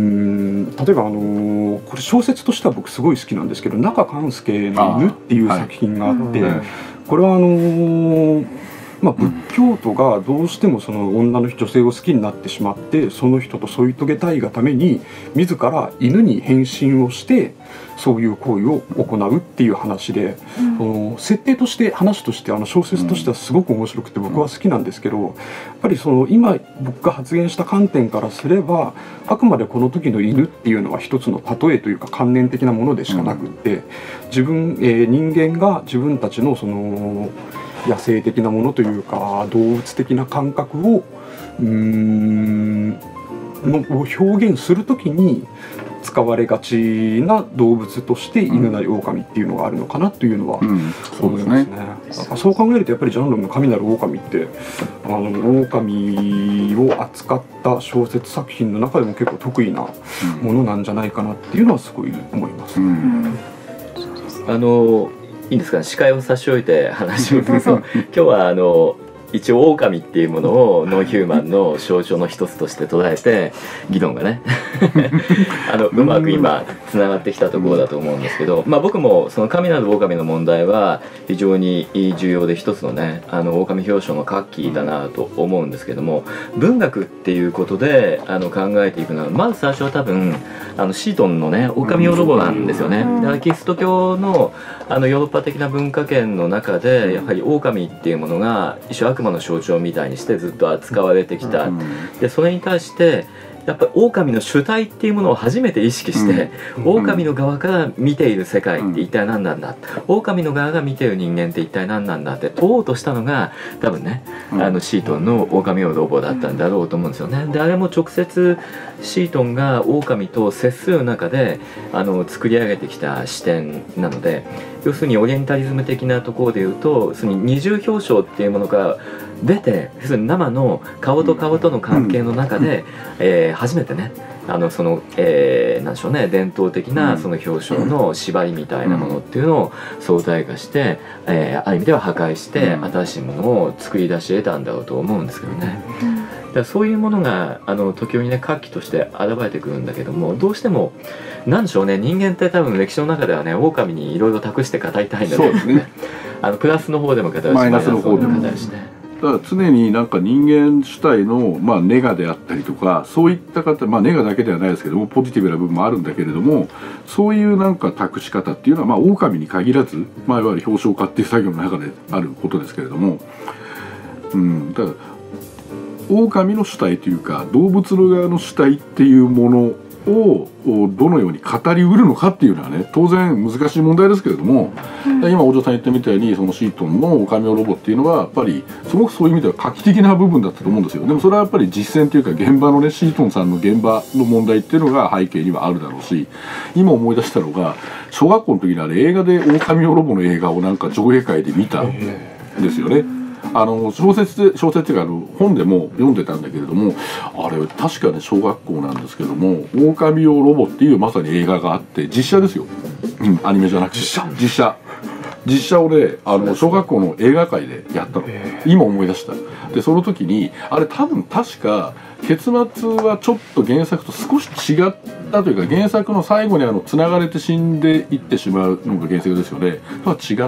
例えばあのこれ小説としては僕すごい好きなんですけど、中勘介の犬っていう作品があって、はい、これはあのーまあ、仏教徒がどうしてもその女の女性を好きになってしまって、その人と添い遂げたいがために自ら犬に変身をしてそういう行為を行うっていう話で、うん、その設定として話としてあの小説としてはすごく面白くて僕は好きなんですけど、やっぱりその今僕が発言した観点からすればあくまでこの時の犬っていうのは一つの例えというか観念的なものでしかなくって、自分、えー、人間が自分たちのその野生的なものというか動物的な感覚をうーんのを表現するときに使われがちな動物として犬なり狼っていうのがあるのかなというのは思いますね。うん、そう考えるとやっぱりジャンルの神なる狼ってあの狼を扱った小説作品の中でも結構得意なものなんじゃないかなっていうのはすごい思います。うんうん、 あのいいんですかね、司会を差し置いて話をすると今日はあの一応狼っていうものをノンヒューマンの象徴の一つとして捉えて議論がねあのうまく今つながってきたところだと思うんですけど、まあ、僕もその神なる狼の問題は非常に重要で一つのねあの狼表彰の活気だなと思うんですけども、文学っていうことであの考えていくのはまず最初は多分あのシートンのね狼用ロボなんですよね。だからキリスト教のあのヨーロッパ的な文化圏の中でやはり狼っていうものが一種悪魔の象徴みたいにしてずっと扱われてきた。でそれに対してやっぱり狼の主体っていうものを初めて意識して、うん、狼の側から見ている世界って一体何なんだ、うん、狼の側が見ている人間って一体何なんだって問おうとしたのが多分ね、うん、あのシートンの狼用ロボだったんだろうと思うんですよね。であれも直接シートンが狼と接する中であの作り上げてきた視点なので、要するにオリエンタリズム的なところでいうと要するに二重表彰っていうものが出て、要するに生の顔と顔との関係の中で、えー、初めてねあのその、えー、なんでしょうね伝統的なその表彰の縛りみたいなものっていうのを相対化して、えー、ある意味では破壊して新しいものを作り出し得たんだろうと思うんですけどね。だからそういうものがあの時折ね活気として現れてくるんだけども、どうしてもなんでしょうね、人間って多分歴史の中ではね狼にいろいろ託して語りたいんだけどねあのプラスの方でも語るしマイナスの方でも語るしね。 だから常になんか人間主体の、まあ、ネガであったりとかそういった方、まあ、ネガだけではないですけどもポジティブな部分もあるんだけれども、そういうなんか託し方っていうのは、まあ、狼に限らず、まあ、いわゆる表彰化っていう作業の中であることですけれども、うん、だから狼の主体というか動物の側の主体っていうものをどのように語りうるのかっていうのはね当然難しい問題ですけれども、うん、今お嬢さん言ったみたいにそのシートンの狼用ロボっていうのはやっぱりすごくそういう意味では画期的な部分だったと思うんですよ。でもそれはやっぱり実践というか現場のねシートンさんの現場の問題っていうのが背景にはあるだろうし、今思い出したのが小学校の時にあれ映画で狼用ロボの映画をなんか上映会で見たんですよね。あの小説小説っていうかあの本でも読んでたんだけれども、あれ確かね小学校なんですけども「狼用ロボ」っていうまさに映画があって実写ですよ、うん、アニメじゃなくて実写実写実写をねあの小学校の映画界でやったの、今思い出した。でその時にあれ多分確か結末はちょっと原作と少し違ったというか、原作の最後にあのつながれて死んでいってしまうのが原作ですよね。とは違って、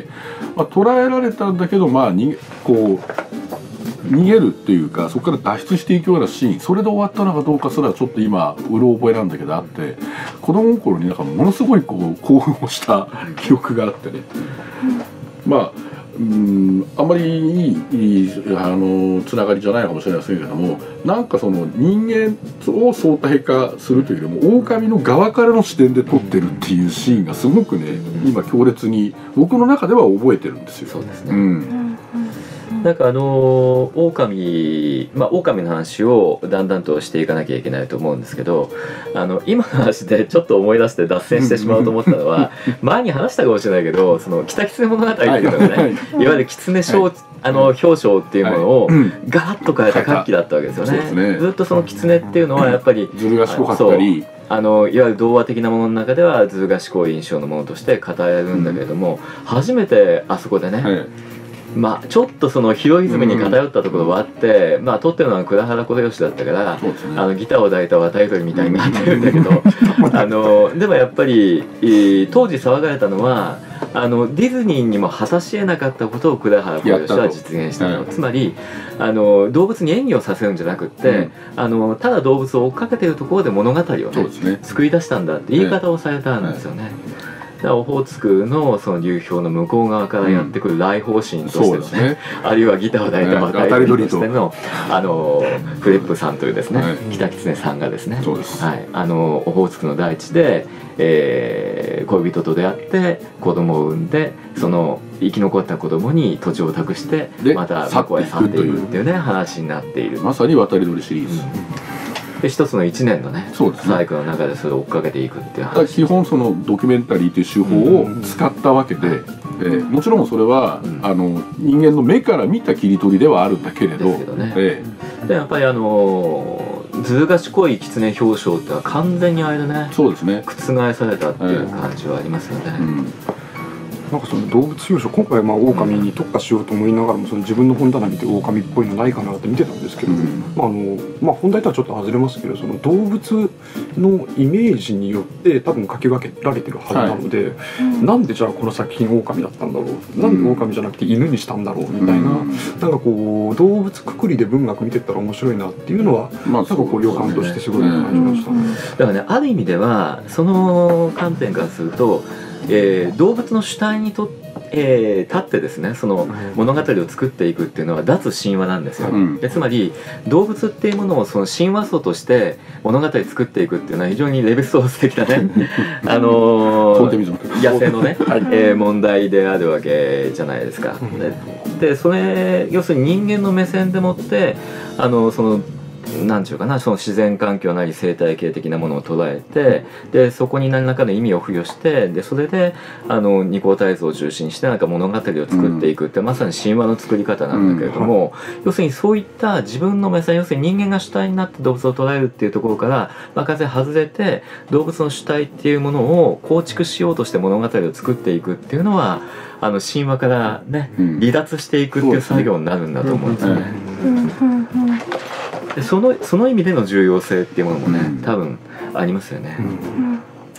まあ、捉えられたんだけど、まあ、にこう逃げるっていうかそこから脱出していくようなシーン、それで終わったのかどうかすらちょっと今うろ覚えなんだけどあって、子供の頃になんかものすごいこう興奮をした記憶があってね、まあうんあんまりいいいいあのつながりじゃないかもしれませんけども、なんかその人間を相対化するというよりも狼の側からの視点で撮ってるっていうシーンがすごくね、今強烈に僕の中では覚えてるんですよ。 そうですね、うんなんかあの狼まあ狼の話をだんだんとしていかなきゃいけないと思うんですけど、あの今の話でちょっと思い出して脱線してしまうと思ったのは前に話したかもしれないけど、その北狐物語っていうのがね、はい、いわゆる狐賞、はい、あの表彰っていうものをガラッと変えた楽器だったわけですよね。はい、ずっとその狐っていうのはやっぱりずる賢かったり。 あのいわゆる童話的なものの中ではずる賢い印象のものとして語られるんだけれども、うん、初めてあそこでね、はいまあ、ちょっとそのヒロイズムに偏ったところはあって、うん、まあ撮ってるのは倉原小義だったから、ね、あのギターを抱いた渡り鳥みたいになってるんだけどあのでもやっぱり当時騒がれたのはあのディズニーにも果たし得なかったことを倉原小義は実現したの、つまりあの動物に演技をさせるんじゃなくって、うん、あのただ動物を追っかけてるところで物語を、ねね、作り出したんだって言い方をされたんですよね。はいオホーツク の, その流氷の向こう側からやってくる来訪神としての ね,、うん、ねあるいはギターを抱いた渡り鳥としてのあのフレップさんというですね、はい、北狐さんがですねそうです、 はい、あのオホーツクの大地で、えー、恋人と出会って子供を産んでその生き残った子供に土地を託してまた向こうへ去っていくっていうね話になっている。 まさに渡り鳥シリーズ、うんで一つのいちねんのねサイクルの中でそれを追っかけていくっていう話。 基本そのドキュメンタリーという手法を使ったわけで、うんえー、もちろんそれは、うん、あの人間の目から見た切り取りではあるんだけれど、 ですけどね、えー、でやっぱりあのずる賢い狐表彰ってのは完全にあれでねそうですね覆されたっていう感じはありますよね。 えーうんなんかその動物表彰今回はまあ狼に特化しようと思いながらもその自分の本棚見て狼っぽいのないかなって見てたんですけど、うんまああのまあ、本題とはちょっと外れますけどその動物のイメージによって多分書き分けられてるはずなので、はい、なんでじゃあこの作品狼だったんだろうなんで狼じゃなくて犬にしたんだろうみたいな、うん、なんかこう動物くくりで文学見てったら面白いなっていうのは、まあ、なんかこう予感としてすごい感じましたね。 だからねある意味ではその観点からするとえー、動物の主体にと、えー、立ってですねその物語を作っていくっていうのは脱神話なんですよ、うん、でつまり動物っていうものをその神話層として物語作っていくっていうのは非常にレベソース的なねあのー、野生のね、えー、問題であるわけじゃないですか。で, でそれ要するに人間の目線でもってあのそのなんていうかなその自然環境なり生態系的なものを捉えてでそこに何らかの意味を付与してでそれであの二項体像を中心にしてなんか物語を作っていくって、うん、まさに神話の作り方なんだけれども、うん、要するにそういった自分の目線要するに人間が主体になって動物を捉えるっていうところからまあ完全に外れて動物の主体っていうものを構築しようとして物語を作っていくっていうのはあの神話からね、うん、離脱していくっていう作業になるんだと思うんですよね。でそのその意味での重要性っていうものもね、うん、多分ありますよね。うん、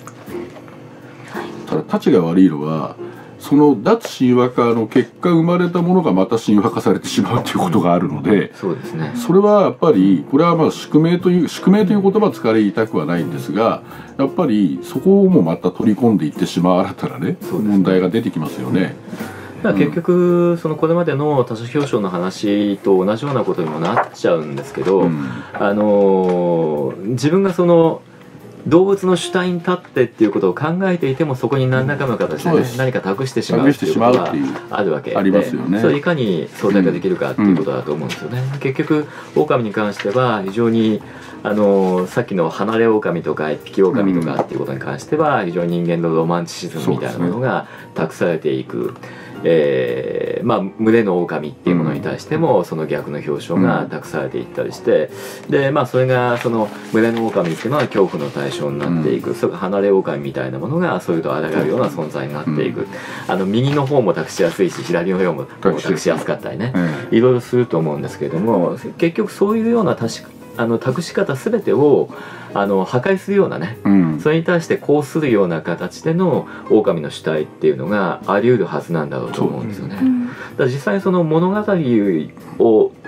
ただたちが悪いのはその脱神話化の結果生まれたものがまた神話化されてしまうということがあるので、 そうですね。 それはやっぱりこれはまあ宿命という宿命という言葉は使いたくはないんですが、やっぱりそこをもまた取り込んでいってしまう新たなね問題が出てきますよね。 だから結局そのこれまでの他者表彰の話と同じようなことにもなっちゃうんですけど、うん、あの自分がその動物の主体に立ってっていうことを考えていてもそこに何らかの形で、ね、何か託してしまうっていうことがあるわけで、ね、それいかに相対化できるかっていうことだと思うんですよね。うん、結局狼に関しては非常にあのさっきの離れ狼とか一匹狼とかっていうことに関しては非常に人間のロマンチシズムみたいなものが託されていく。えーまあ、群れの狼っていうものに対してもその逆の表彰が託されていったりしてで、まあ、それがその群れの狼っていうのは恐怖の対象になっていく、うん、それ離れ狼みたいなものがそれと抗うような存在になっていく、うん、あの右の方も託しやすいし左の方も託しやすかったりね、うん、いろいろすると思うんですけれども結局そういうような確かあの託し方全てをあの破壊するようなね、うん、それに対してこうするような形での狼の主体っていうのがあり得るはずなんだろうと思うんですよね。だから実際にその物語を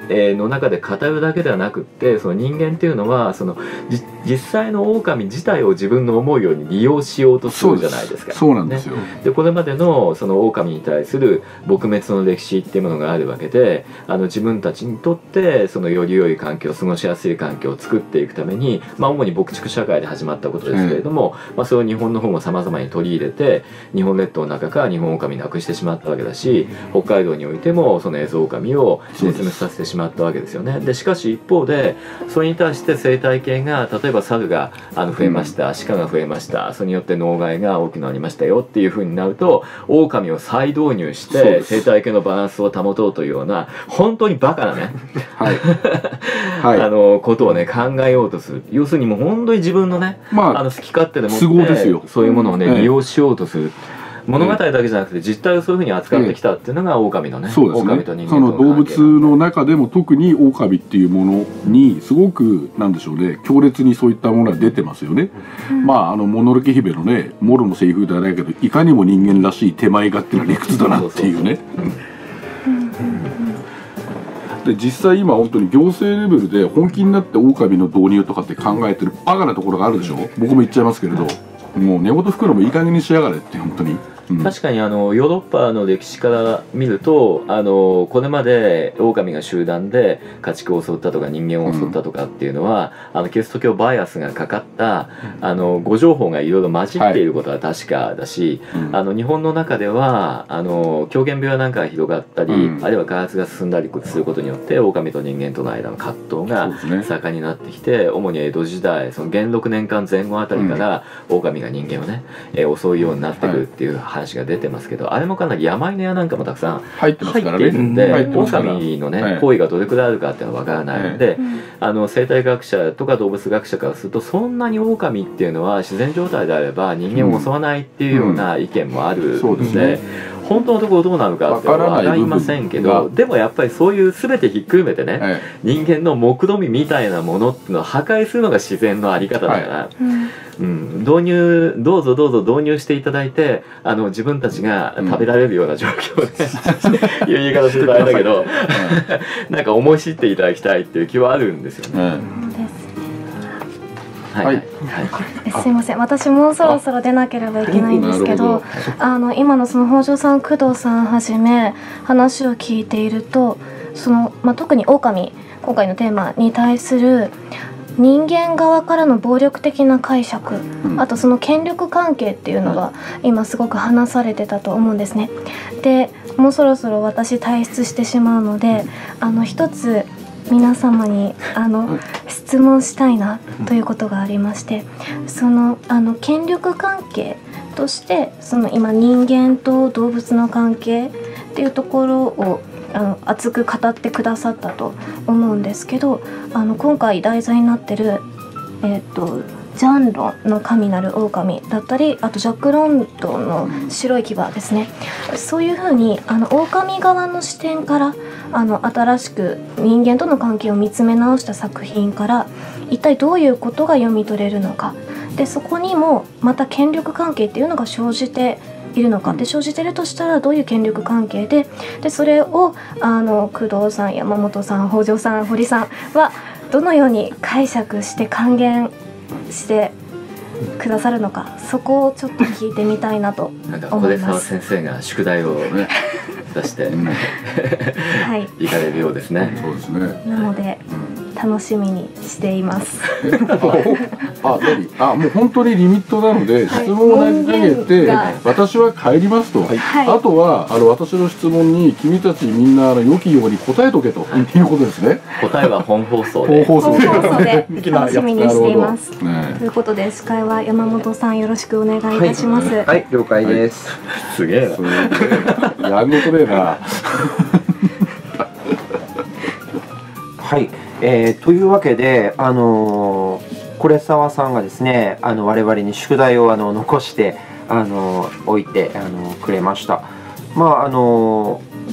の中で語るだけではなくって、その人間っていうのはその実際の狼自体を自分の思うように利用しようとするじゃないですか。 そうなんですよ、 ね、でこれまでのその狼に対する撲滅の歴史っていうものがあるわけで、あの自分たちにとってそのより良い環境、過ごしやすい環境を作っていくために、まあ、主に牧畜社会で始まったことですけれども、うん、まあ、それを日本の方もさまざまに取り入れて日本列島の中から日本狼なくしてしまったわけだし、北海道においてもそのエゾオオカミを絶滅させてしまったわけですよね。でしかし一方でそれに対して生態系が、例えば猿があの増えました、鹿が増えました、それによって農害が大きくなりましたよっていうふうになると、オオカミを再導入して生態系のバランスを保とうというような本当にバカなね、はいはい、あのことをね考えようとする。要するにもう本当に自分のね、まあ、あの好き勝手でもって都合ですよ、 そういうものをね、 うん、 利用しようとする。物語だけじゃなくて実態をそういうふうに扱ってきたっていうのが狼のね、 そうですね、 狼と人間とその動物の中でも特に狼っていうものにすごくなんでしょうね、強烈にそういったものが出てますよね、うん、まああのもののけ姫のね、モロのセリフではないけど、いかにも人間らしい手前勝手な理屈だなっていうね。で実際今本当に行政レベルで本気になって狼の導入とかって考えてるバカなところがあるでしょ。僕も言っちゃいますけれど、もう寝言吹くのもいい加減にしやがれって本当に。うん、 確かにあのヨーロッパの歴史から見ると、あのこれまで狼が集団で家畜を襲ったとか人間を襲ったとかっていうのは、うん、あのキリスト教バイアスがかかった、うん、あの誤情報がいろいろ混じっていることは確かだし、はい、あの日本の中ではあの狂言病なんかが広がったり、うん、あるいは開発が進んだりすることによって狼と人間との間の葛藤が盛んになってきて、主に江戸時代その元禄年間前後あたりから、うん、狼が人間をね、えー、襲うようになってくるっていう、はい、話が出てますけど、あれもかなり山犬やなんかもたくさん入っているんで、狼のね行為がどれくらいあるかっていうのはわからないので、あの生態学者とか動物学者からすると、そんなに狼っていうのは自然状態であれば人間を襲わないっていうような意見もあるので、本当のところどうなるかっては分かりませんけど、でもやっぱりそういう全てひっくるめてね、人間の目論見みたいなものっていうのを破壊するのが自然のあり方だから。うん、導入どうぞどうぞ導入していただいて、あの自分たちが食べられるような状況で、うん、いう言い方するとあれだけど、なんか思い知っていただきたいっていう気はあるんですよね。 はいはいはい、すいません、私もうそろそろ出なければいけないんですけど、あの今のその北条さん、工藤さんはじめ話を聞いていると、その、まあ、特に狼今回のテーマに対する人間側からの暴力的な解釈、あとその権力関係っていうのが今すごく話されてたと思うんですね。でもうそろそろ私退出してしまうので、あの一つ皆様にあの質問したいなということがありまして、そのあの権力関係としてその今人間と動物の関係っていうところをあの熱く語ってくださったと思うんですけど、あの今回題材になってる、えー、とジャンロンの神なる狼だったり、あとジャック・ロンドンの白い牙ですね、そういうふうにあの狼側の視点からあの新しく人間との関係を見つめ直した作品から一体どういうことが読み取れるのか、でそこにもまた権力関係っていうのが生じているのか、で生じているとしたらどういう権力関係で、でそれをあの工藤さん、山本さん、北条さん、堀さんはどのように解釈して還元してくださるのか、そこをちょっと聞いてみたいなと思います。 なんか小出沢先生が宿題をね出して、はい、行かれるようですね。 そうですね。 なので、うん、楽しみにしています。 あ、何？あ、もう本当にリミットなので、質問を投げ上げて、私は帰りますと。はい、あとはあの私の質問に君たちみんなあの良きように答えとけということですね。 答えは本放送で。 本放送で楽しみにしています。ね、ということで司会は山本さんよろしくお願いいたします。はい、 はい、了解です。はい、 すげえな。やんごとねえな。 はい、えー、というわけで、あのー、是沢さんがですね、あの我々に宿題をあの残して、あのー、置いて、あのー、くれました。まああのー、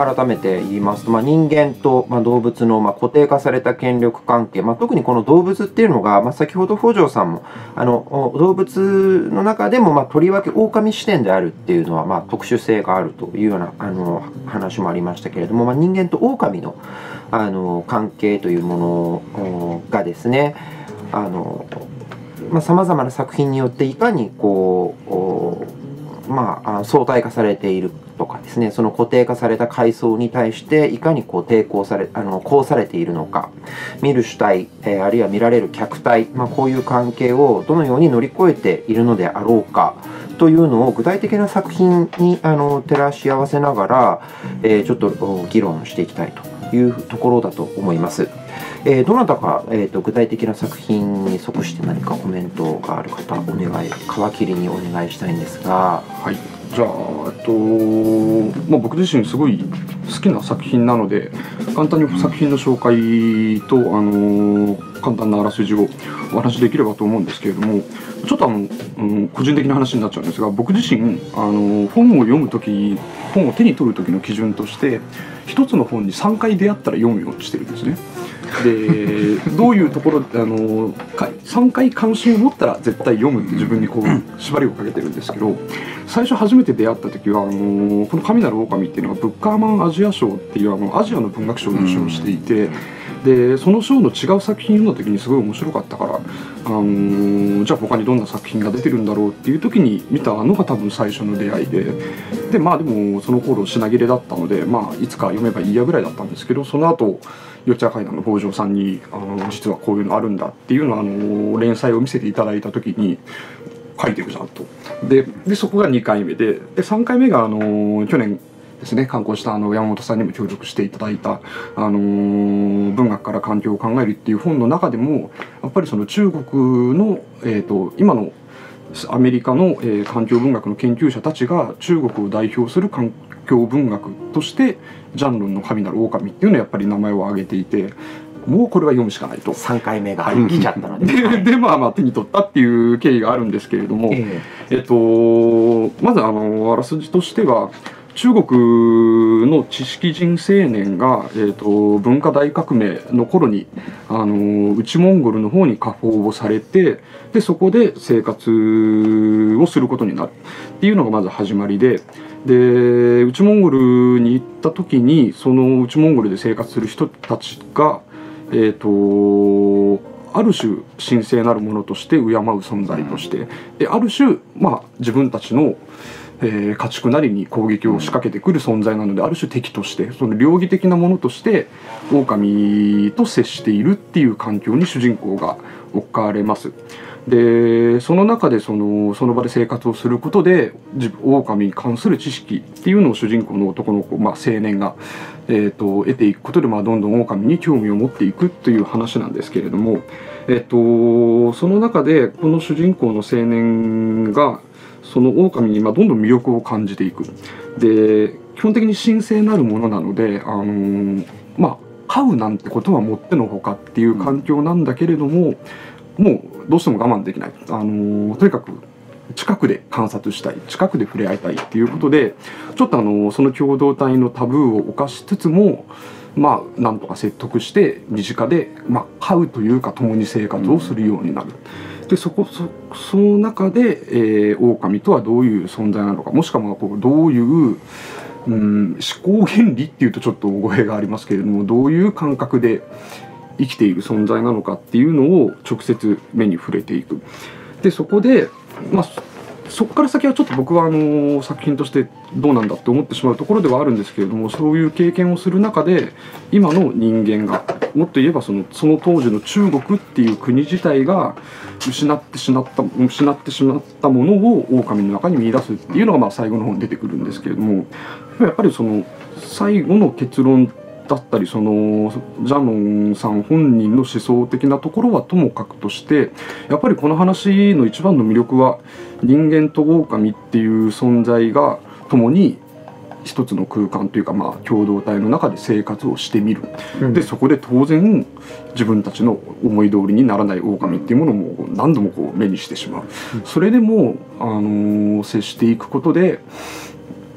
改めて言いますと、まあ、人間と、まあ、動物の、まあ、固定化された権力関係、まあ、特にこの動物っていうのが、まあ、先ほど北条さんもあの動物の中でも、まあ、とりわけ狼視点であるっていうのは、まあ、特殊性があるというようなあの話もありましたけれども、まあ、人間と狼のあの関係というものがですね、あのさまざ、まな作品によっていかにこう、まあ、相対化されているとかですね、その固定化された階層に対していかにこう抵抗されあのこうされているのか、見る主体、えー、あるいは見られる客体、まあ、こういう関係をどのように乗り越えているのであろうかというのを具体的な作品にあの照らし合わせながら、えー、ちょっと議論していきたいというところだと思います。えー、どなたか、えーと、具体的な作品に即して何かコメントがある方、お願い、皮切りにお願いしたいんですが。 はい、じゃあ、えっとまあ、僕自身すごい好きな作品なので、簡単に作品の紹介と、あの簡単なあらすじをお話しできればと思うんですけれども、ちょっとあの、うん、個人的な話になっちゃうんですが、僕自身あの本を読むとき、本を手に取る時の基準として一つの本にさんかい出会ったら読むようにしてるんですね。でどういうところあのさんかい関心を持ったら絶対読むって自分にこう縛りをかけてるんですけど、最初初めて出会った時はあのこの「神なる狼」っていうのはブッカーマンアジア賞っていうあのアジアの文学賞を受賞していて、でその賞の違う作品を読んだ時にすごい面白かったから、あのー、じゃあ他にどんな作品が出てるんだろうっていう時に見たのが多分最初の出会いで、でまあでもその頃品切れだったので、まあいつか読めばいいやぐらいだったんですけど、その後四谷怪談の北条さんにあの実はこういうのあるんだっていうのをあの連載を見せていただいた時に書いてるじゃんと。ででそこがにかいめで、でさんかいめがあの去年ですね、刊行したあの山本さんにも協力していただいた「あのー、文学から環境を考える」っていう本の中でも、やっぱりその中国の、えーと、今のアメリカの、えー、環境文学の研究者たちが中国を代表する環境文学としてジャンルの神なる狼っていうのをやっぱり名前を挙げていて、もうこれは読むしかないとさんかいめが来ちゃったのでで, でまあまあ手に取ったっていう経緯があるんですけれども、えー、えっとまずあのあらすじとしては、中国の知識人青年が、えー、と文化大革命の頃にあの内モンゴルの方に下放をされて、でそこで生活をすることになるっていうのがまず始まりで、で内モンゴルに行った時にその内モンゴルで生活する人たちが、えー、とある種神聖なるものとして敬う存在として、である種、まあ、自分たちのえー、家畜なりに攻撃を仕掛けてくる存在なので、ある種敵としてその両義的なものとして狼と接しているっていう環境に主人公が置かれます。でその中でそのその場で生活をすることで狼に関する知識っていうのを主人公の男の子、まあ、青年が、えー、と得ていくことで、まあ、どんどん狼に興味を持っていくという話なんですけれども、えー、とその中でこの主人公の青年がその狼にまあどんどん魅力を感じていく。で基本的に神聖なるものなので、あのー、まあ飼うなんてことはもってのほかっていう環境なんだけれども、もうどうしても我慢できない、あのー、とにかく近くで観察したい、近くで触れ合いたいっていうことで、ちょっとあのー、その共同体のタブーを犯しつつも、まあなんとか説得して身近で、まあ、飼うというか共に生活をするようになる。で そ, こ そ, その中で、えー、狼とはどういう存在なのか、もしくはこうどういう、うん、思考原理っていうとちょっと語弊がありますけれども、どういう感覚で生きている存在なのかっていうのを直接目に触れていく。でそこで、まあ、そこから先はちょっと僕はあの作品としてどうなんだって思ってしまうところではあるんですけれども、そういう経験をする中で今の人間が、もっと言えばそのその当時の中国っていう国自体が失ってしまった失ってしまったものを狼の中に見出すっていうのがまあ最後の方に出てくるんですけれども、やっぱりその最後の結論だったり、そのジャノンさん本人の思想的なところはともかくとして、やっぱりこの話の一番の魅力は人間と狼っていう存在が共に一つの空間というか、まあ共同体の中で生活をしてみる、うん、でそこで当然自分たちの思い通りにならない狼っていうものも何度もこう目にしてしまう、うん、それでも、あのー、接していくことで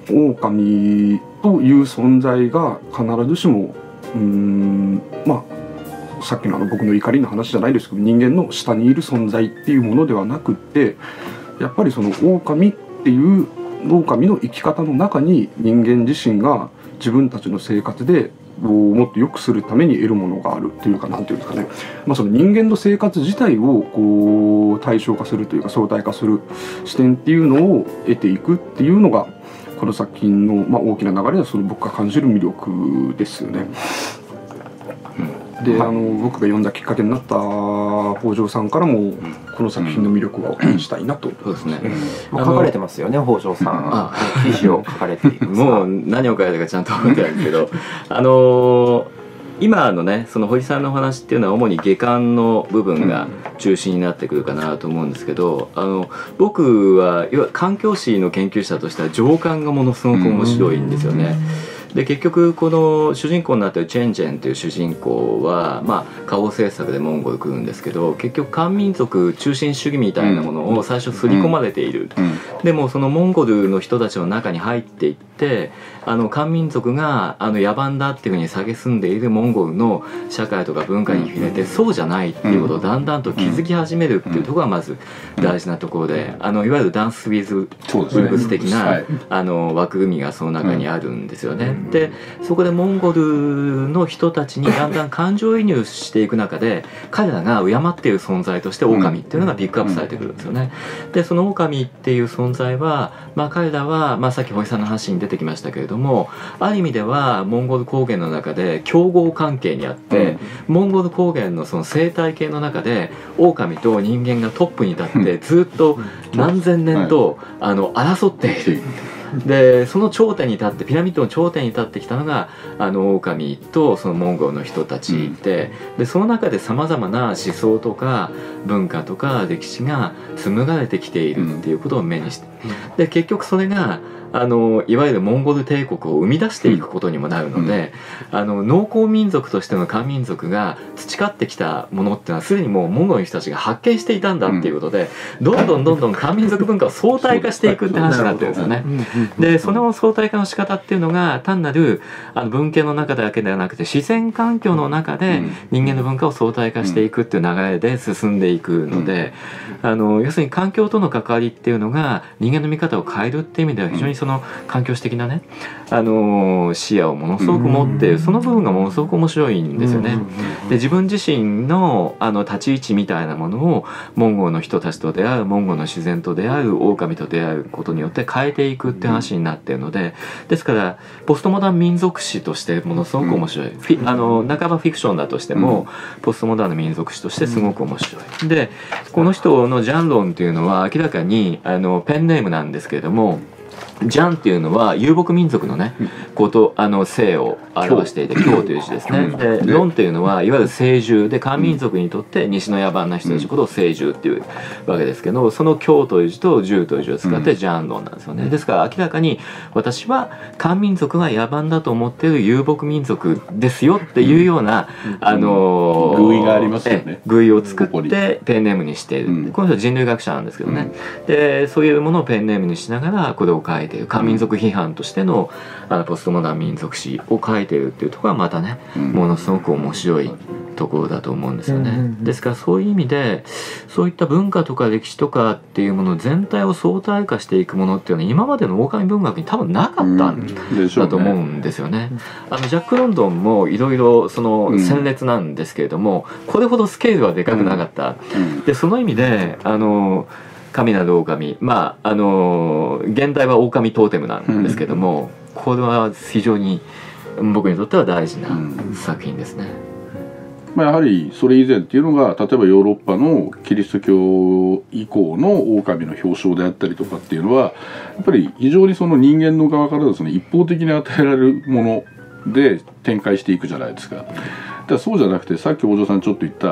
狼という存在が必ずしもうーんまあさっきのあの僕の怒りの話じゃないですけど、人間の下にいる存在っていうものではなくって、やっぱりその狼っていう狼の生き方の中に人間自身が自分たちの生活でもっと良くするために得るものがあるというか、なんていうんですかね、まあ、その人間の生活自体をこう対象化するというか相対化する視点っていうのを得ていくっていうのがこの作品の、まあ、大きな流れでその僕が感じる魅力ですよね。で、あの僕が読んだきっかけになった北条さんからもこの作品の魅力をお話したいなと。 そうですね。書かれてますよね、北条さん。記事を書かれています。 もう何を書いたかちゃんと覚えてないんですけど、あの今のねその堀さんのお話っていうのは主に下巻の部分が中心になってくるかなと思うんですけど、あの僕はいわゆる環境史の研究者としては上巻がものすごく面白いんですよね。で結局この主人公になっているチェンジェンという主人公は、まあ、下方政策でモンゴル来るんですけど、結局漢民族中心主義みたいなものを最初刷り込まれている、うんうん、でもそのモンゴルの人たちの中に入っていって、あの漢民族があの野蛮だっていうふうに蔑んでいるモンゴルの社会とか文化に触れて、そうじゃないっていうことをだんだんと気づき始めるっていうところがまず大事なところで、あのいわゆるダンス・ウィズ・ウルブス的な、はい、あの枠組みがその中にあるんですよね。でそこでモンゴルの人たちにだんだん感情移入していく中で、彼らが敬っている存在として狼っていうのがピックアップされてくるんですよね。でその狼っていう存在は、まあ、彼らは、まあ、さっき堀さんの話に出てきましたけれども、ある意味ではモンゴル高原の中で競合関係にあって、モンゴル高原のその生態系の中で狼と人間がトップに立ってずっと何千年とあの争っている。でその頂点に立ってピラミッドの頂点に立ってきたのがあの狼とそのモンゴルの人たちで、うん、でその中でさまざまな思想とか文化とか歴史が紡がれてきているっていうことを目にして、で結局それがあのいわゆるモンゴル帝国を生み出していくことにもなるので、うん、あの農耕民族としての漢民族が培ってきたものっていうのはすでにもうモンゴルの人たちが発見していたんだっていうことで、うん、どんどんどんどん漢民族文化を相対化していくって話になってるんですよね。でその相対化の仕方っていうのが単なるあの文系の中だけではなくて自然環境の中で人間の文化を相対化していくっていう流れで進んでいくので、あの要するに環境との関わりっていうのが人間の見方を変えるっていう意味では非常にその環境史的なね、あのー、視野をものすごく持っている、その部分がものすごく面白いんですよね。で自分自身のあの立ち位置みたいなものをモンゴルの人たちと出会う、モンゴルの自然と出会う、狼と出会うことによって変えていくって話になっているので、ですからポストモダン民族史としてものすごく面白い、フィあの半ばフィクションだとしてもポストモダンの民族史としてすごく面白い。でこの人のジャンロンっていうのは明らかにあのペンネームなんですけれども、ジャンっていうのは遊牧民族のね、ことあの性を表していて、京という字ですね。でロンっていうのはいわゆる聖獣で、漢民族にとって西の野蛮な人たちのことを聖獣っていうわけですけど、その京という字と獣という字を使ってジャンロンなんですよね。ですから明らかに私は漢民族が野蛮だと思っている遊牧民族ですよっていうような、あの寓意がありますよね。 寓意を作ってペンネームにしている。この人は人類学者なんですけどね。でそういうものをペンネームにしながらこれを書いている、漢民族批判としてのあのポストモダン民族史を書いているっていうところがまたね、ものすごく面白いところだと思うんですよね。ですからそういう意味でそういった文化とか歴史とかっていうもの全体を相対化していくものっていうのは今までの狼文学に多分なかったんだと思うんですよね。あのジャック・ロンドンもいろいろその鮮烈なんですけれども、これほどスケールはでかくなかった。でその意味であの神なる狼、まああの現代は狼トーテムなんですけども、うん、これは非常に僕にとっては大事な作品ですね。 まあ、やはりそれ以前っていうのが例えばヨーロッパのキリスト教以降の狼の表彰であったりとかっていうのはやっぱり非常にその人間の側からですね、一方的に与えられるもので展開していくじゃないですか。だからそうじゃなくて、さっき北条さんちょっと言った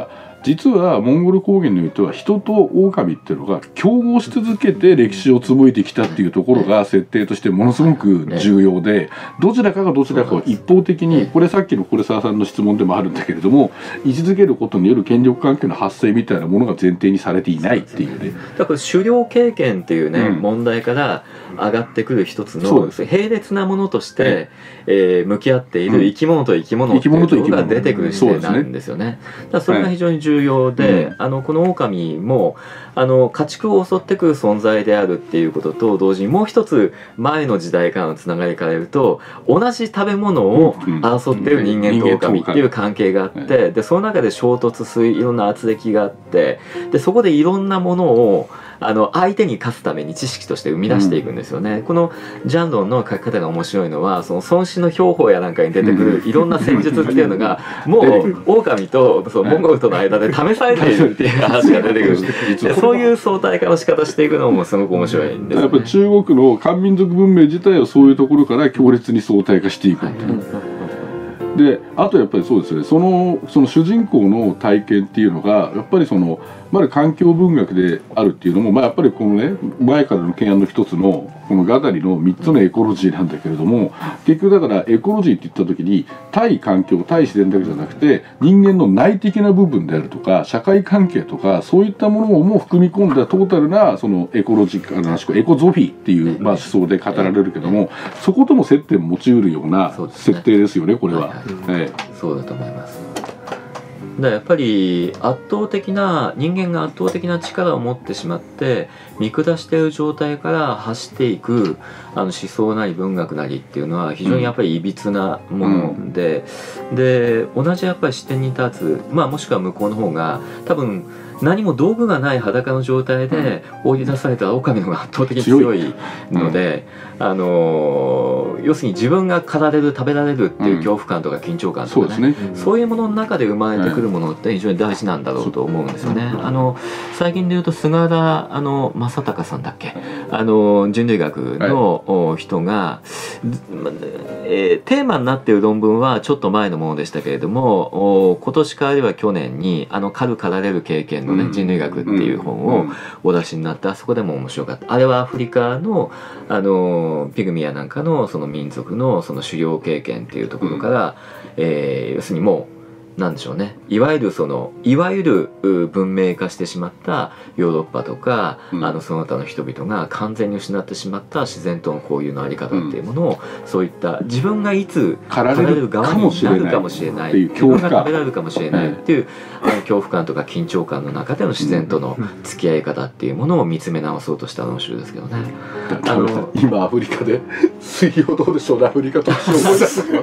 実はモンゴル高原においては人と狼っていうのが競合し続けて歴史を紡いできたっていうところが設定としてものすごく重要で、どちらかがどちらかを一方的に、これさっきの是澤さんの質問でもあるんだけれども、位置づけることによる権力関係の発生みたいなものが前提にされていないっていうね。 だから狩猟経験っていうね、うん、問題から上がってくる一つの並列なものとして、えー、向き合っている生き物と生き物っていうところが出てくる視点なんですよね。だからそれが非常に重要で、うん、あのこの狼もあの家畜を襲ってくる存在であるっていうことと同時に、もう一つ前の時代からのつながりから言うと、同じ食べ物を争っている人間と狼っていう関係があって、でその中で衝突するいろんな圧力があって、でそこでいろんなものをあの相手に勝つために知識として生み出していくんですよね。うん、このジャンドンの書き方が面白いのは、その孫子の兵法やなんかに出てくるいろんな戦術っていうのがもう狼とそのモンゴルとの間で試されているっていう話が出てくる。でそういう相対化の仕方していくのもすごく面白いんですよね。 やっぱ中国の漢民族文明自体はそういうところから強烈に相対化していくっていう。であとやっぱりそうですね、そのその主人公の体験っていうのがやっぱりそのまだ環境文学であるっていうのも、まあ、やっぱりこのね前からの懸案の一つのこのガダリのみっつのエコロジーなんだけれども、結局だからエコロジーって言った時に対環境対自然だけじゃなくて人間の内的な部分であるとか社会関係とかそういったものも含み込んだトータルなそのエコロジーな話、エコゾフィーっていうまあ思想で語られるけども、そことも接点を持ちうるような設定ですよね、これは。 そうだと思います。だからやっぱり圧倒的な人間が圧倒的な力を持ってしまって見下している状態から走っていくあの思想なり文学なりっていうのは非常にやっぱりいびつなもので、うん、で同じやっぱり視点に立つ、まあ、もしくは向こうの方が多分何も道具がない裸の状態で放り出された狼の方が圧倒的に強いので、うん、あの要するに自分が狩られる食べられるっていう恐怖感とか緊張感とかね、うん、そうですね、そういうものの中で生まれてくるものって非常に大事なんだろうと思うんですよね。あの最近で言うと菅原あの正隆さんだっけ、あの人類学の、はい、人が、えー、テーマになっている論文はちょっと前のものでしたけれども、今年かあるいは去年にあの狩る狩られる経験のね、人類学っていう本をお出しになった。あそこでも面白かった。あれはアフリカのあのピグミやなんかのその民族のその狩猟経験っていうところから、えー、要するにもうなんでしょうね、いわゆるそのいわゆる文明化してしまったヨーロッパとか、うん、あのその他の人々が完全に失ってしまった自然との交友のあり方っていうものを、うん、そういった自分がいつ狩られる側になるかもしれない、自分が食べられるかもしれないっていう、あの恐怖感とか緊張感の中での自然との付き合い方っていうものを見つめ直そうとしたの面白いですけどね。 あの今アフリカで水曜どうでしょうね、アフリカと思い出す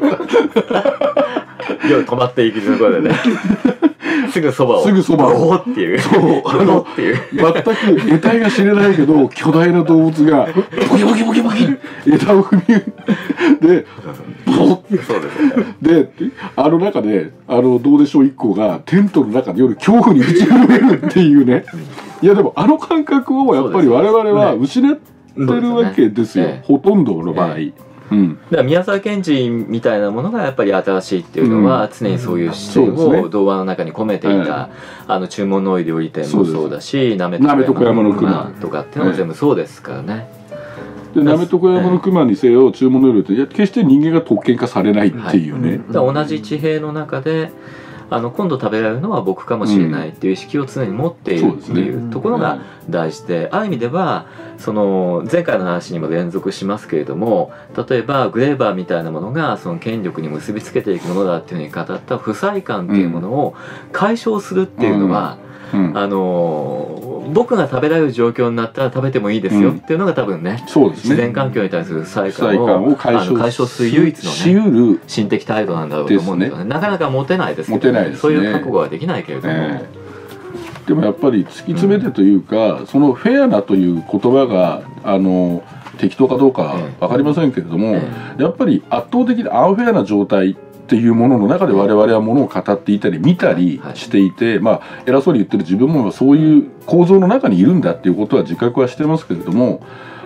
止まっていくところでねすぐそばをすぐそばをっていうそうあの全く得体が知れないけど巨大な動物がボキボキボキボキ枝を踏みでボッであの中であのどうでしょう一行がテントの中で夜恐怖に打ち震えるっていうね。いやでもあの感覚をやっぱり我々は失ってるわけですよ、ほとんどの場合。うん、 だから宮沢賢治みたいなものがやっぱり新しいっていうのは、常にそういう視点を童話の中に込めていた、あの注文の多い料理店もそうだし、なめと小山の熊とかっていうのも全部そうですからね。 でなめと小山の熊にせよ注文の料理店、いや決して人間が特権化されないっていうね。 だから同じ地平の中であの今度食べられるのは僕かもしれないっていう意識を常に持っているっていうところが大事で、ある意味ではその前回の話にも連続しますけれども、例えばグレーバーみたいなものがその権力に結びつけていくものだっていうふうに語った不快感っていうものを解消するっていうのは、うんうん、あの僕が食べられる状況になったら食べてもいいですよっていうのが多分ね、うん、自然環境に対する不快感を解消する唯一のね心的態度なんだろうと思うんですよね。なかなか持てないですけど、ね、そういう覚悟はできないけれども、えー、でもやっぱり突き詰めてというか、うん、そのフェアなという言葉があの適当かどうか分かりませんけれども、えー、やっぱり圧倒的にアンフェアな状態っていうものの中で我々はものを語っていたり見たりしていて、まあ偉そうに言ってる自分もそういう構造の中にいるんだっていうことは自覚はしてますけれども、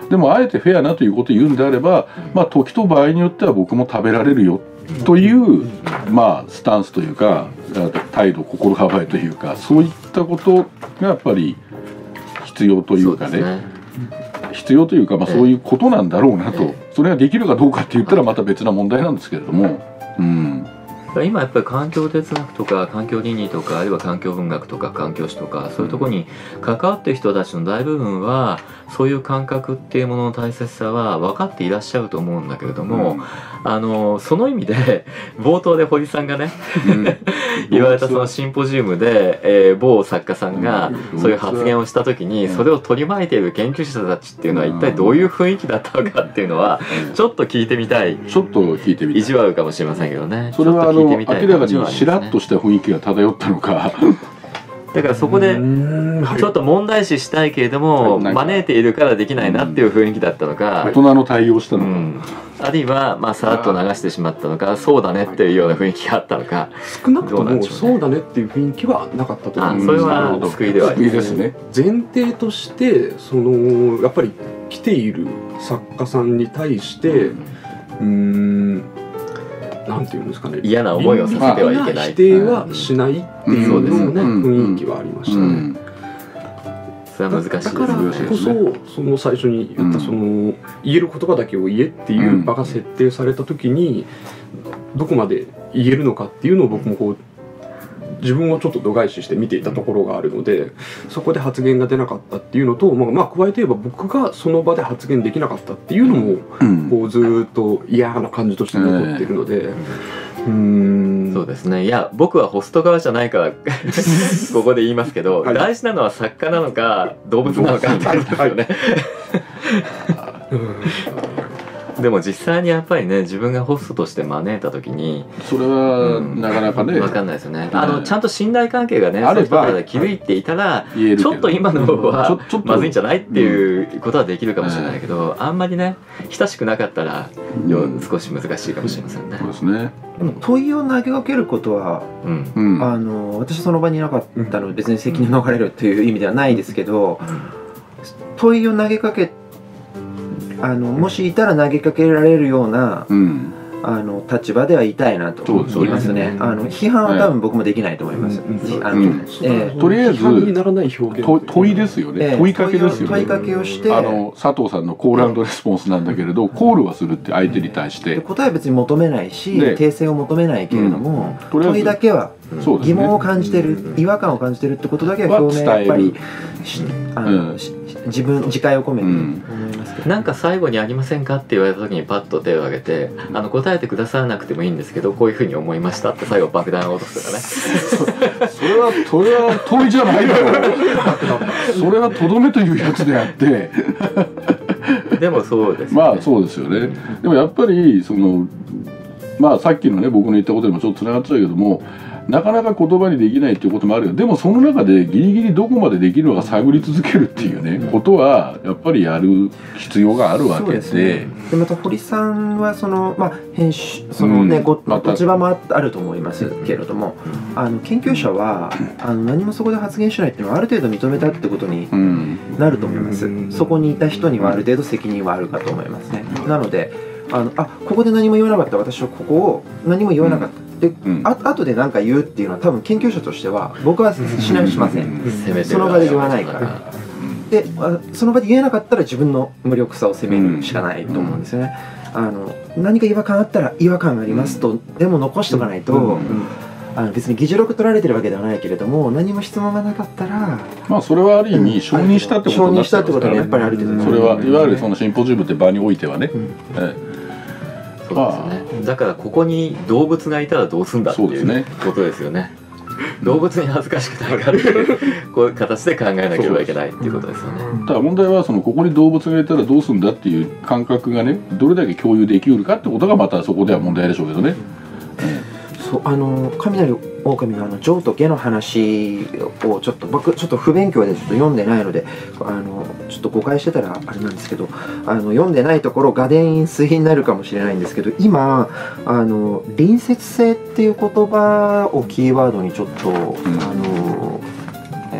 でもあえてフェアなということを言うんであれば、まあ、時と場合によっては僕も食べられるよという、まあ、スタンスというか態度心構えというか、そういったことがやっぱり必要というかね、必要というか、まあ、そういうことなんだろうなと、それができるかどうかって言ったらまた別な問題なんですけれども、うん、 今やっぱり環境哲学とか環境倫理とか、あるいは環境文学とか環境史とか、そういうところに関わっている人たちの大部分はそういう感覚っていうものの大切さは分かっていらっしゃると思うんだけれども、うん、あのその意味で冒頭で堀さんがね、うん、言われたそのシンポジウムで、えー、某作家さんがそういう発言をした時に、それを取り巻いている研究者たちっていうのは一体どういう雰囲気だったのかっていうのはちょっと聞いてみたい。 ちょっと聞いてみたい。 意地悪かもしれませんけどね。 それはあの明らかにしらっとした雰囲気が漂ったのか。 だからそこでちょっと問題視したいけれども招いているからできないなっていう雰囲気だったのか、 大人の対応したのか、うん、 あるいはまあさらっと流してしまったのか、そうだねっていうような雰囲気があったのか、 少なくともそうだねっていう雰囲気はなかったと思うんです。 それは救いではありますね。 前提としてそのやっぱり来ている作家さんに対してうーんなんていうんですかね、 嫌な思いをさせてはいけない、 否定はしないっていうような雰囲気はありましたね。 それは難しいですね。 だからこそその最初に言ったその言える言葉だけを言えっていう場が設定された時にどこまで言えるのかっていうのを僕もこう自分をちょっと度外視して見ていたところがあるので、そこで発言が出なかったっていうのと、まあ、まあ加えて言えば僕がその場で発言できなかったっていうのも、うん、こうずっと嫌な感じとして残っているので、うーんそうですね。いや僕はホスト側じゃないからここで言いますけど、はい、大事なのは作家なのか動物なのかってことですよね。でも実際にやっぱりね、自分がホストとして招いた時にそれはなかなかね、 分かんないですよね。あのちゃんと信頼関係がね、あれば築いていたらちょっと今のはまずいんじゃないっていうことはできるかもしれないけど、あんまりね親しくなかったら少し難しいかもしれませんね。 そうですね。 でも問いを投げかけることは、うん、あの私その場にいなかったので別に責任を逃れるという意味ではないですけど、問いを投げかけあのもしいたら投げかけられるような、うん、あの立場ではいたいなと思いますね。あの批判は多分僕もできないと思います。とりあえず問いですよね、えー、問いかけですよね。 問いかけをしてあの佐藤さんのコール&レスポンスなんだけれど、コールはするって相手に対して答えは別に求めないし訂正を求めないけれども、うん、問いだけは疑問を感じてる、うん、違和感を感じてるってことだけは表明やっぱりあの、うん、自分自戒を込めて思いますけど、 なんか最後にありませんかって言われた時にパッと手を挙げて、あの答えてくださらなくてもいいんですけどこういうふうに思いましたって最後爆弾を落とすとかね。それはそれは問いじゃないだろう。それはとどめというやつであって。 でもそうですね。 まあそうですよね。でもやっぱりそのまあさっきのね僕の言ったことにもちょっとつながっちゃうけども、なかなか言葉にできないっていうこともあるよ。でもその中でギリギリどこまでできるのか探り続けるっていうね、ことはやっぱりやる必要があるわけで。 そうですね。でまた堀さんはその、まあ、編集そのね、うん、ご立場もあると思いますけれども、あの研究者はあの何もそこで発言しないっていうのはある程度認めたってことになると思います。うん、そこにいた人にはある程度責任はあるかと思いますね。なのであのあここで何も言わなかった、私はここを何も言わなかった。うんで、うん、あ後で何か言うっていうのは多分研究者としては僕はしないしません。その場で言わないから。でその場で言えなかったら自分の無力さを責めるしかないと思うんですよね。あの何か違和感あったら違和感がありますとでも残しておかないと、あの別に議事録取られてるわけではないけれども何も質問がなかったら、 まあそれはある意味承認したってことになっちゃいますからね。 承認したってことはやっぱりある程度それはいわゆるそのシンポジウムって場においてはね。うんええそうですね、だからここに動物がいたらどうすんだっていうことですよね。動物に恥ずかしくないかっていうこういう形で考えなければいけないっていうことですよね。 ただ問題はそのここに動物がいたらどうすんだっていう感覚がねどれだけ共有できうるかってことがまたそこでは問題でしょうけどね。 そうあの雷狼のあのジョーとゲの話をちょっと僕ちょっと不勉強でちょっと読んでないのであのちょっと誤解してたらあれなんですけど、あの読んでないところ画伝飲水になるかもしれないんですけど、今あの隣接性っていう言葉をキーワードにちょっと、うん、あのえー、っと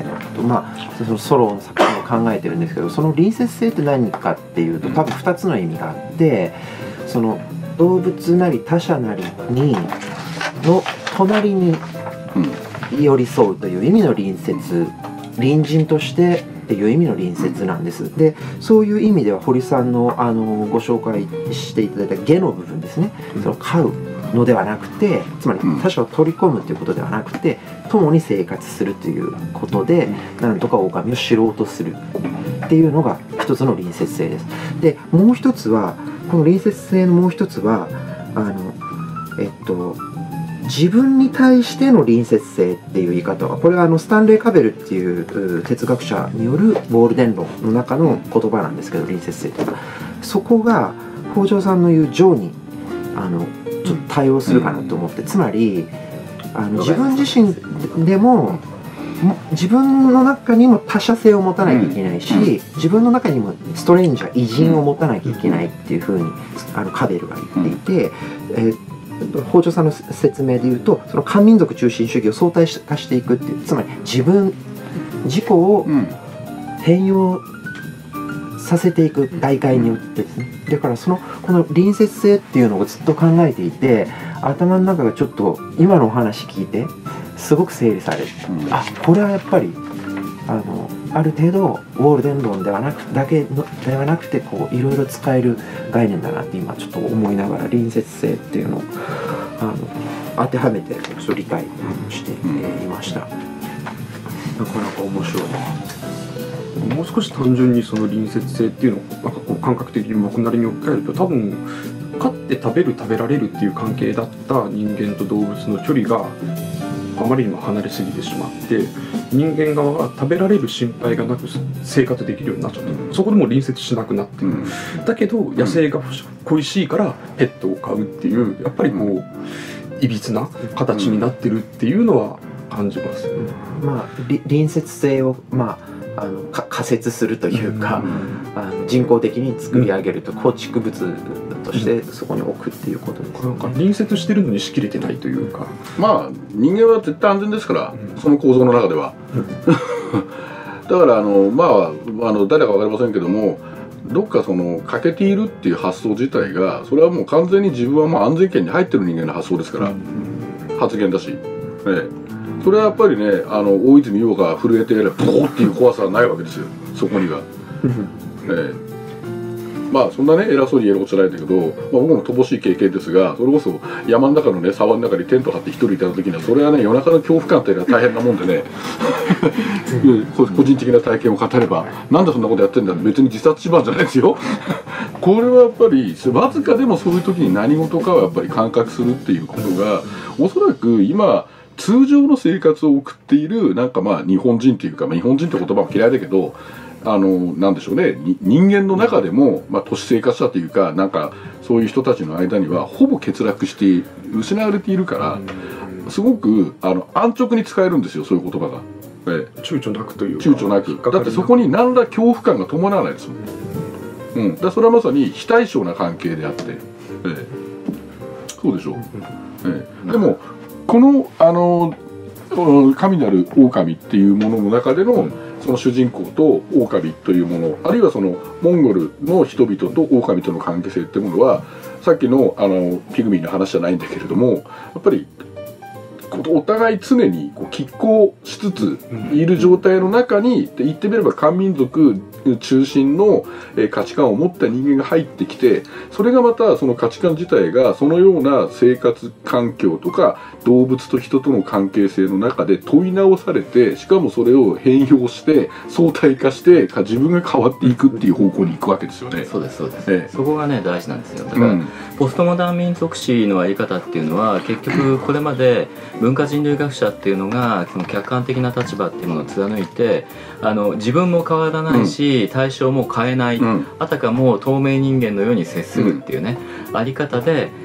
まあ、そのソロの作品を考えてるんですけど、その隣接性って何かっていうと多分ふたつの意味があって、その動物なり他者なりにの隣に寄り添うという意味の隣接、隣人としてっていう意味の隣接なんです。でそういう意味では堀さんのあのご紹介していただいた下の部分ですね、その飼うのではなくて、つまり他者を取り込むということではなくて、共に生活するということでなんとか狼を知ろうとするっていうのが一つの隣接性です。でもう一つは、この隣接性のもう一つはあのえっと自分に対しての隣接性っていう言い方は、これはあのスタンレー・カベルっていう哲学者によるウォールデン論の中の言葉なんですけど、隣接性というか、そこが北条さんの言う情にあのちょっと対応するかなと思って、つまりあの自分自身でも自分の中にも他者性を持たなきゃいけないし、自分の中にもストレンジャー異人を持たなきゃいけないっていうふうにあのカベルが言っていて、えー北条さんの説明で言うと、その漢民族中心主義を相対化していくっていう、つまり自分自己を変容させていく外界によってですね。だからそのこの隣接性っていうのをずっと考えていて、頭の中がちょっと今のお話聞いてすごく整理される、うん、あこれはやっぱりあのある程度ウォールデン論ではなくだけのではなくて、こういろいろ使える概念だなって今ちょっと思いながら、隣接性っていうのをあの当てはめてちょっと理解していました。なかなか面白い。 もう少し単純にその隣接性っていうのをなんかこう感覚的に僕なりに置き換えると、多分飼って食べる食べられるっていう関係だった人間と動物の距離があまりにも離れすぎてしまって、人間側が食べられる心配がなく生活できるようになっちゃった。そこでも隣接しなくなってる、うん、だけど野生が恋しいからペットを飼うっていう、やっぱりこういびつな形になってるっていうのは感じます、うんうん、まあ隣接性をまああのか仮説するというか、うん、あの人工的に作り上げると、構築物としてそこに置くっていうことです、ね、 なんか隣接してるのにしきれてないというか、 まあ人間は絶対安全ですから、うん、その構造の中では、うん、だからあのまああの誰か分かりませんけども、どっかその欠けているっていう発想自体が、それはもう完全に自分はもう安全圏に入ってる人間の発想ですから、うん、発言だし、ね、それはやっぱりね、あの大泉洋が震えてやればボーっていう怖さはないわけですよ、そこには。ええ、まあそんなね偉そうに言えることじゃないんだけど、まあ、僕も乏しい経験ですが、それこそ山の中のね沢の中にテント張って一人いた時には、それはね夜中の恐怖感っていうのは大変なもんでね個人的な体験を語れば、なんでそんなことやってんだって、別に自殺志願じゃないですよこれはやっぱりわずかでもそういう時に何事かはやっぱり感覚するっていうことが、おそらく今通常の生活を送っているなんかまあ日本人というか、まあ、日本人って言葉も嫌いだけど、あのなんでしょうね、人間の中でも、まあ、都市生活者というか、なんかそういう人たちの間にはほぼ欠落して失われているから、すごくあの安直に使えるんですよ、そういう言葉が。ええ、 躊躇なくというか、 躊躇なく、だってそこに何ら恐怖感が伴わないですもん。うん、だそれはまさに非対称な関係であって、ええ、そうでしょう。ええ、でもこのあの神なる狼っていうものの中での、うん、その主人公と狼というもの、あるいはそのモンゴルの人々と狼との関係性っていうものは、さっきのあのピグミーの話じゃないんだけれども、やっぱりお互い常にこう拮抗しつついる状態の中に、言ってみれば漢民族中心の価値観を持った人間が入ってきて、それがまたその価値観自体がそのような生活環境とか動物と人との関係性の中で問い直されて、しかもそれを変容して相対化して自分が変わっていくっていう方向に行くわけですよね。 そうですそうです、ええ、そこがね大事なんですよ。だから、うん、ポストモダン民族史のあり方っていうのは、結局これまで文化人類学者っていうのがその客観的な立場っていうものを貫いて、あの自分も変わらないし、うん、対象も変えない、うん、あたかも透明人間のように接するっていうね、うん、あり方で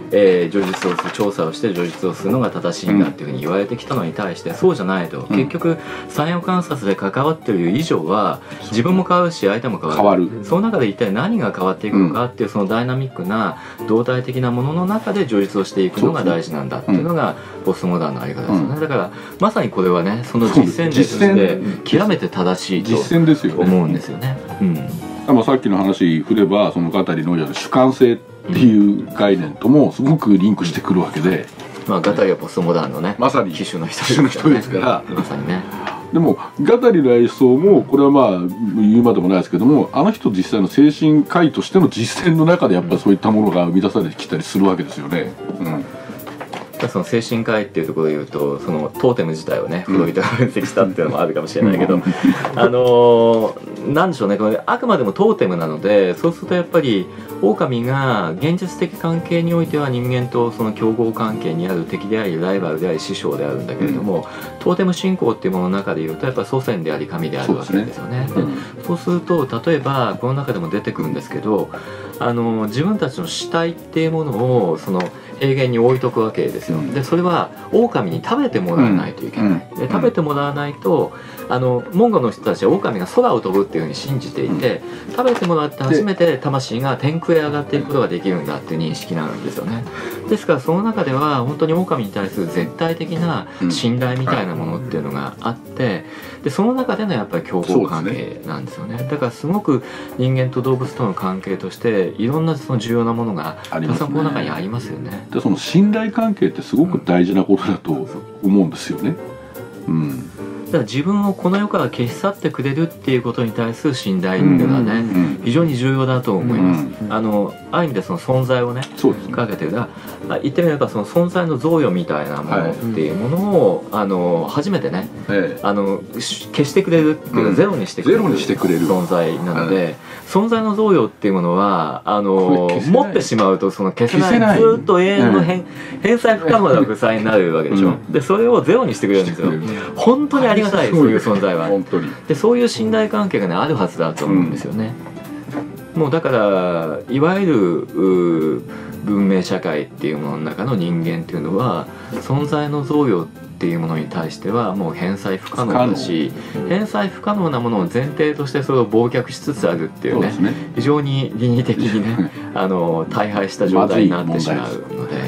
えー、叙述をする調査をして叙述をするのが正しいんだっていうふうに言われてきたのに対して、そうじゃないと、うん、結局三様観察で関わってる以上は自分も変わるし相手も変わる、変わるその中で一体何が変わっていくのかっていう、そのダイナミックな動体的なものの中で叙述をしていくのが大事なんだっていうのがポストモダンのあり方ですよね、うん、だからまさにこれはね、その実践例として極めて正しいと思うんですよね。 うん、まあさっきの話振れば、そのガタリの主観性っていう概念ともすごくリンクしてくるわけで、 まあガタリはポストモダンのね、 まさに機種の一人ですから、 まさにね。 でもガタリの愛想もこれはまあ言うまでもないですけども、あの人実際の精神科医としての実践の中でやっぱりそういったものが生み出されてきたりするわけですよね。うん、 その精神科医っていうところでいうと、そのトーテム自体をねフロイトが分析したっていうのもあるかもしれないけど、うん、あのー、なんでしょうね、これあくまでもトーテムなので、そうするとやっぱり狼が現実的関係においては人間とその競合関係にある敵でありライバルであり師匠であるんだけれども、うん、トーテム信仰っていうものの中でいうとやっぱり祖先であり神であるわけですよね。そうですね。で、そうすると例えばこの中でも出てくるんですけど、あの自分たちの死体っていうものをその平原に置いとくわけですよ。でそれは狼に食べてもらわないといけない。で食べてもらわないと、あのモンゴルの人たちは狼が空を飛ぶっていうふうに信じていて、食べてもらって初めて魂が天空へ上がっていくことができるんだっていう認識なんですよね。ですからその中では本当に狼に対する絶対的な信頼みたいなものっていうのがあって、でその中でのやっぱり競合関係なんですよね。だからすごく人間と動物との関係としていろんなその重要なものがたくさんこの中にありますよね。 でその信頼関係ってすごく大事なことだと思うんですよね。うん、 だから自分をこの世から消し去ってくれるっていうことに対する信頼っていうのはね、非常に重要だと思います。あのある意味でその存在をねかけてる、だから言ってみればその存在の贈与みたいなものっていうものを、はい、あの初めてね、ええ、あの消してくれるっていうか、うん、ゼロにしてくれる存在なので、はい、存在の贈与っていうものはあの持ってしまうとその消せない、ないずっと永遠の返、うん、返済不可能な負債になるわけでしょ、うん、でそれをゼロにしてくれるんですよ。本当にありがたい、そういう存在は。本当にでそういう信頼関係がねあるはずだと思うんですよね。うん、もうだからいわゆる文明社会っていうものの中の人間っていうのは存在の贈与っていうものに対してはもう返済不可能だし、返済不可能なものを前提としてそれを忘却しつつあるっていうね、ね非常に倫理的にねあの大敗した状態になってしまうので、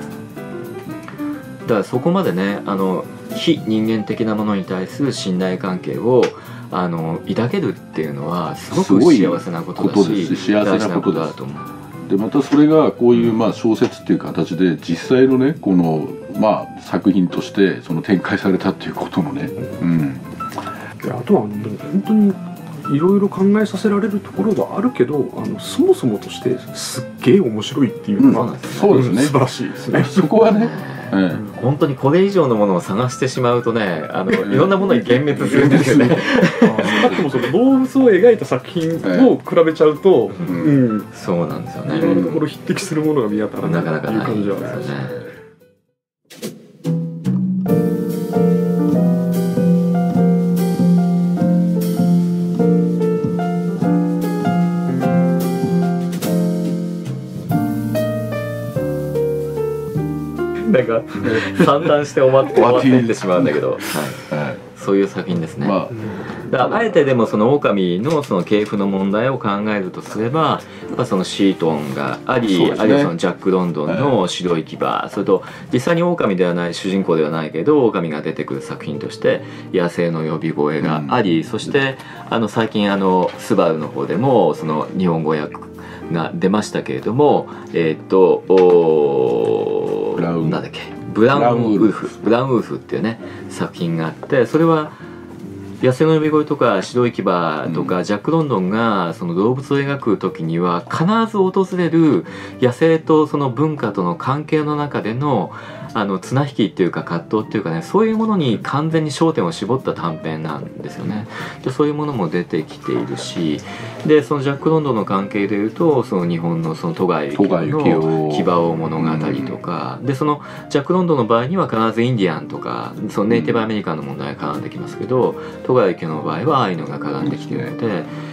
だからそこまでねあの非人間的なものに対する信頼関係をあの抱けるっていうのはすごく幸せなことだし、 幸せなことだと思う。でまたそれがこういうまあ小説っていう形で実際のねこのまあ作品としてその展開されたっていうことのね、うん、 あとはもう本当にいろいろ考えさせられるところはあるけど、あのそもそもとしてすっげえ面白いっていうのが、うん、そうですね、素晴らしいですね。 そこはねうん、本当にこれ以上のものを探してしまうとね、あのいろんなものに幻滅するんですよね。だってもその動物を描いた作品を比べちゃうと、うんうん、そうなんですよね。 いろんなところ匹敵するものが見当たらないっていう感じはないですよね。 なんか散乱して終わって終わっていってしまうんだけど、はいはい、そういう作品ですね。まあ、だからあえてでもその狼のその系譜の問題を考えるとすれば、やっぱそのシートンがあり、ね、あるいはそのジャック・ロンドンの白い牙、はい、それと実際に狼ではない主人公ではないけど狼が出てくる作品として野生の呼び声があり、うん、そしてあの最近あのスバルの方でもその日本語訳が出ましたけれども、えー、っとおなんだっけブラウンウルフブラウンウルフっていうね作品があって、それは野生の呼び声とか白い牙とか、うん、ジャック・ロンドンがその動物を描く時には必ず訪れる野生とその文化との関係の中でのあの綱引きっていうか葛藤っていうかね、そういうものに完全に焦点を絞った短編なんですよね。でそういうものも出てきているし、でそのジャック・ロンドンの関係でいうとその日本のその戸川幸雄の騎馬王物語とか、うん、でそのジャック・ロンドンの場合には必ずインディアンとかそのネイティブアメリカンの問題が絡んできますけど、戸川幸雄の場合はああいうのが絡んできているので、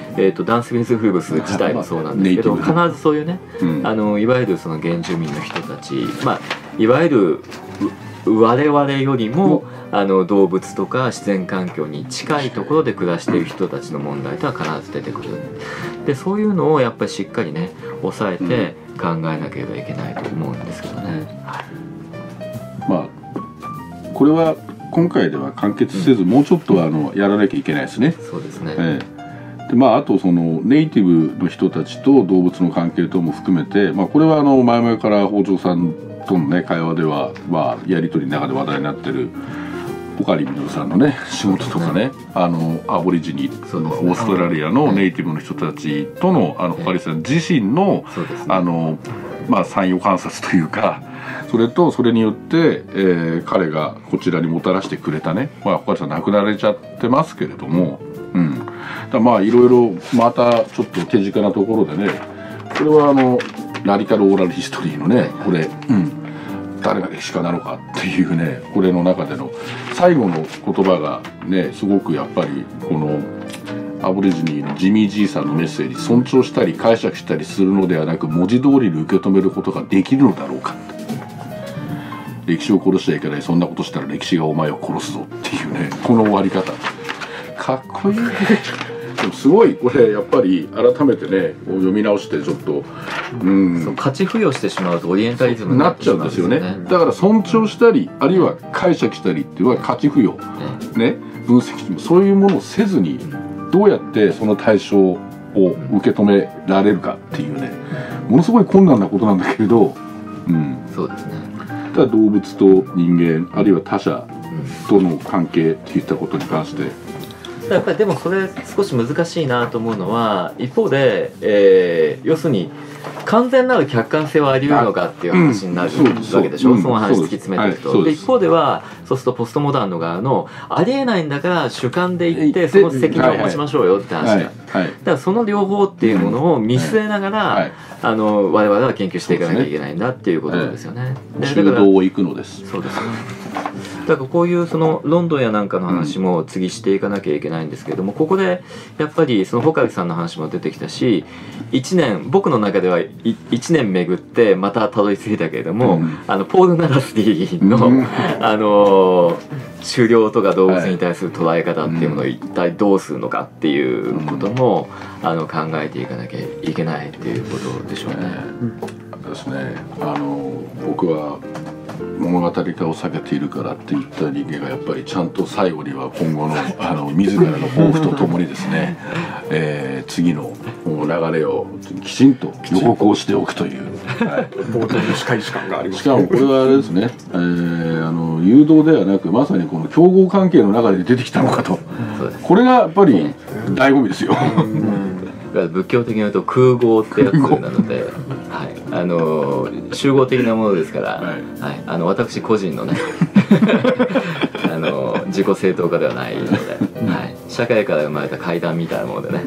えー、とダンス・ウィズ・フーブス自体もそうなんですけど、必ずそういうね、うん、あのいわゆるその原住民の人たち、まあ、いわゆる我々よりもあの動物とか自然環境に近いところで暮らしている人たちの問題とは必ず出てくる。でそういうのをやっぱりしっかりね抑えて考えなければいけないと思うんですけどね。はい、 まあこれは今回では完結せず、うん、もうちょっとあのやらなきゃいけないですね。 そうですね。 ええ、でまああとそのネイティブの人たちと動物の関係等も含めて、まあこれはあの前々から北条さんとのね会話では、まあ、やり取りの中で話題になってる岡利実さんのね仕事とかね、あのアボリジニ、オーストラリアのネイティブの人たちとのあの岡利さん自身のあのまあ参与観察というか。それとそれによって、えー、彼がこちらにもたらしてくれたね、まあ岡利さん亡くなられちゃってますけれども、うん、だまあいろいろまたちょっと手近なところでね、これはあのラディカルオーラルヒストリーのねこれ、うん、誰が歴史家なのかっていうねこれの中での最後の言葉がねすごくやっぱりこのアボリジニーのジミー・ジーさんのメッセージ、尊重したり解釈したりするのではなく文字通りに受け止めることができるのだろうか。歴史を殺しちゃいけない、そんなことしたら歴史がお前を殺すぞっていうねこの終わり方かっこいいでもすごいこれやっぱり改めてね読み直してちょっと、うん、 そう価値付与してしまうとオリエンタリズムになっちゃうんですよね。だから尊重したりあるいは解釈したりっていうのは価値付与、ね、分析そういうものをせずにどうやってその対象を受け止められるかっていうねものすごい困難なことなんだけれど、うん、 そうですね。 ただ動物と人間あるいは他者との関係っていったことに関して、 うん、やっぱりでもそれ少し難しいなと思うのは一方で、えー、要するに完全なる客観性はあり得るのかっていう話になるわけでしょ、うん、その話突き詰めていくと、はい、で一方ではそうするとポストモダンの側のありえないんだから主観で言ってその責任を持ちましょうよって話が、はいはいはい、だからその両方っていうものを見据えながら、はいはい、あの我々は研究していかなきゃいけないんだっていうことですよね。 中道を行くのです。 そうですね。だからこういうそのロンドンやなんかの話も次していかなきゃいけないんですけども、ここでやっぱりその穂刈さんの話も出てきたし、いちねん僕の中ではいちねん巡ってまたたどり着いたけれども、うん、あのポール・ナラスティの、うん、あの狩猟とか動物に対する捉え方っていうものを一体どうするのかっていうことも、うん、あの考えていかなきゃいけないっていうことでしょうね。 うん、ですね。あの僕は物語化を避けているからって言った人間がやっぱりちゃんと最後には今後のあの自らの抱負とともにですね、えー、次の流れをきちんと予告をしておくという、 はい、冒頭の司会時間があります。 しかもこれはあれですね、えー、あの誘導ではなくまさにこの競合関係の中で出てきたのかと、これがやっぱり醍醐味ですよ。 仏教的に言うと空合ってやつなので、はい、あの集合的なものですから、はいはい、あの私個人のねあの自己正当化ではないので、はい、社会から生まれた怪談みたいなものでね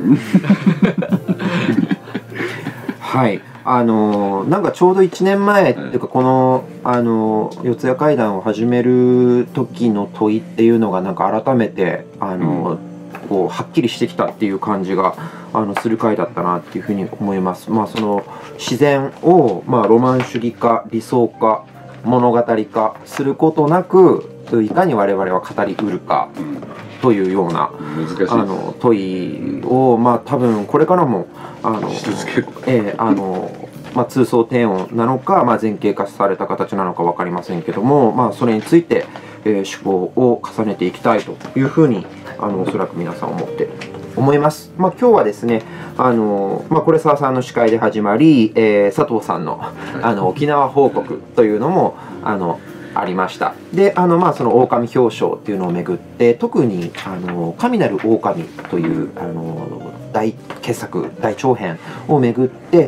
はい、あのなんかちょうどいちねんまえっていうかこのあの四谷怪談を始める時の問いっていうのがなんか改めてあの、うん、こうはっきりしてきたっていう感じがあのする回だったなっていうふうに思います。まあその自然をまあロマン主義化、理想化、物語化することなくいかに我々は語りうるかというような、うん、あの問いをまあ多分これからもあのえー、あのまあ通奏低音なのか、まあ、前景化された形なのか分かりませんけども、まあそれについて、えー、趣向を重ねていきたいというふうにあのおそらく皆さん思っていると思います。まあ今日はですね、あのまあこれ澤さんの司会で始まり、えー、佐藤さんのあの沖縄報告というのもあのありました。で、あのまあその狼表彰っていうのをめぐって、特にあの神なる狼というあの大傑作大長編をめぐって、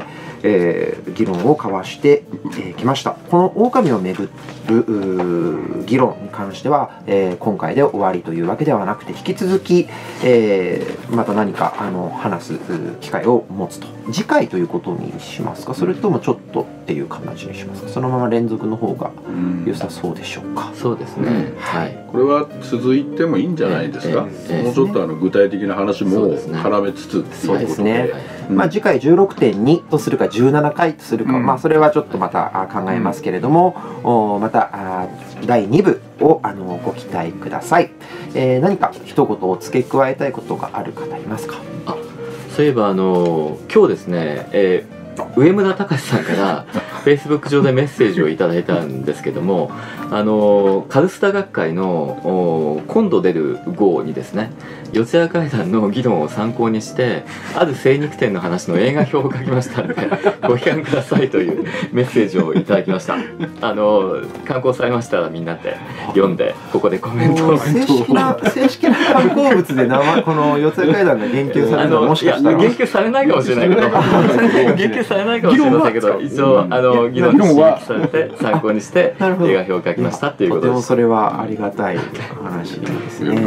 えー、議論を交わしてき、えー、ました。この狼をめぐる議論に関しては、えー、今回で終わりというわけではなくて、引き続き、えー、また何かあの話す機会を持つと。次回ということにしますか、それともちょっとっていう形にしますか。そのまま連続の方が良さそうでしょうか。 うん、そうですね、はい、 これは続いてもいいんじゃないですか。えーえー、もうちょっとあの具体的な話も絡めつつっていうことで、そうですね、 うん、まあ次回 じゅうろくてんに とするかじゅうななかいとするか、うん、まあそれはちょっとまた考えますけれども、うん、まただいにぶをあのご期待ください。えー、何か一言を付け加えたいことがある方いますか。 あ、そういえばあの今日ですね、えー上村隆さんからフェイスブック上でメッセージをいただいたんですけども、あのカルスタ学会の今度出る号にですね、四谷怪談の議論を参考にしてある精肉店の話の映画表を書きましたのでご批判くださいというメッセージをいただきました。あの刊行されましたらみんなで読んでここでコメントを。 正式な正式な刊行物で生この四谷怪談が言及されるのはもしかしたら言及されないかもしれないけど言及されないかもしれませんけど、一応あの議論に刺激されて参考にして映画表を書きましたっていうことです。 とてもそれはありがたい話ですね。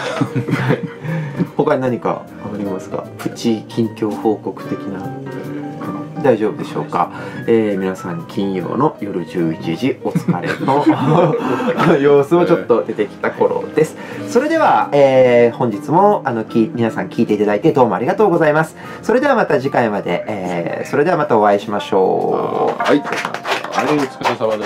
他に何かありますか。プチ近況報告的な。大丈夫でしょうか。えー、皆さん金曜の夜じゅういちじお疲れの様子もちょっと出てきた頃です。それでは、えー、本日もあのき皆さん聞いていただいてどうもありがとうございます。それではまた次回まで、えー、それではまたお会いしましょう。 はい、はい、お疲れ様でした。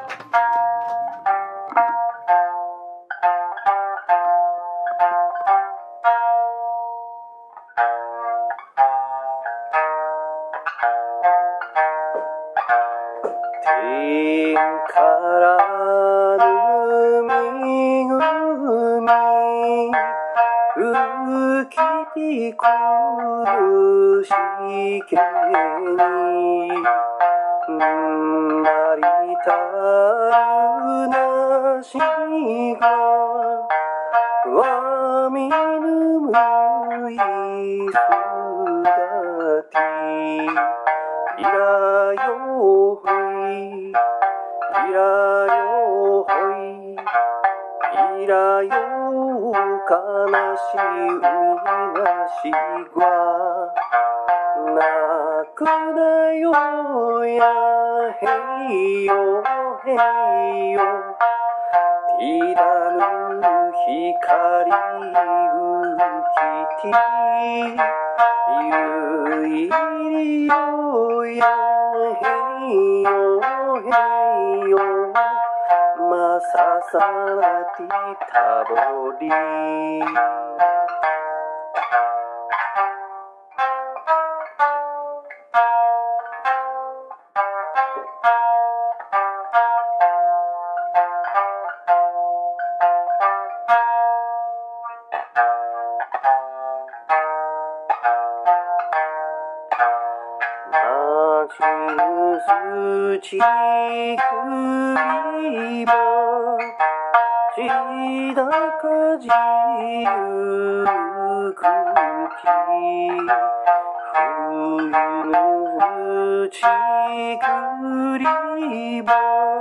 天からぬ恵み吹きてくるしけになりたるなしがわみぬむいすだていらよほいいらよほいいらよ悲しいなしが泣くなよやへいよへいよティラぬ光浮きてゆいりよやへいよへいよまささてたぼりすちくりばしだかじゆくき冬のちくりば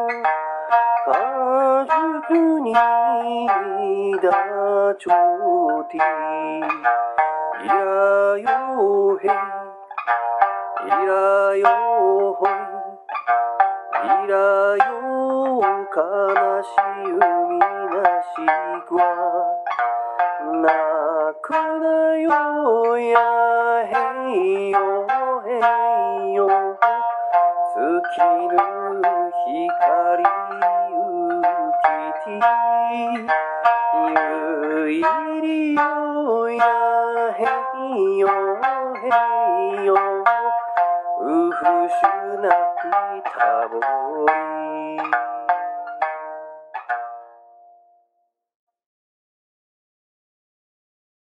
かじゅくにだちょうていらよへいらよほいいらよ悲しい海なしが泣くなよやへいよへいよ月の光浮きてゆいりよやへいよへいようふしゅなきたぼり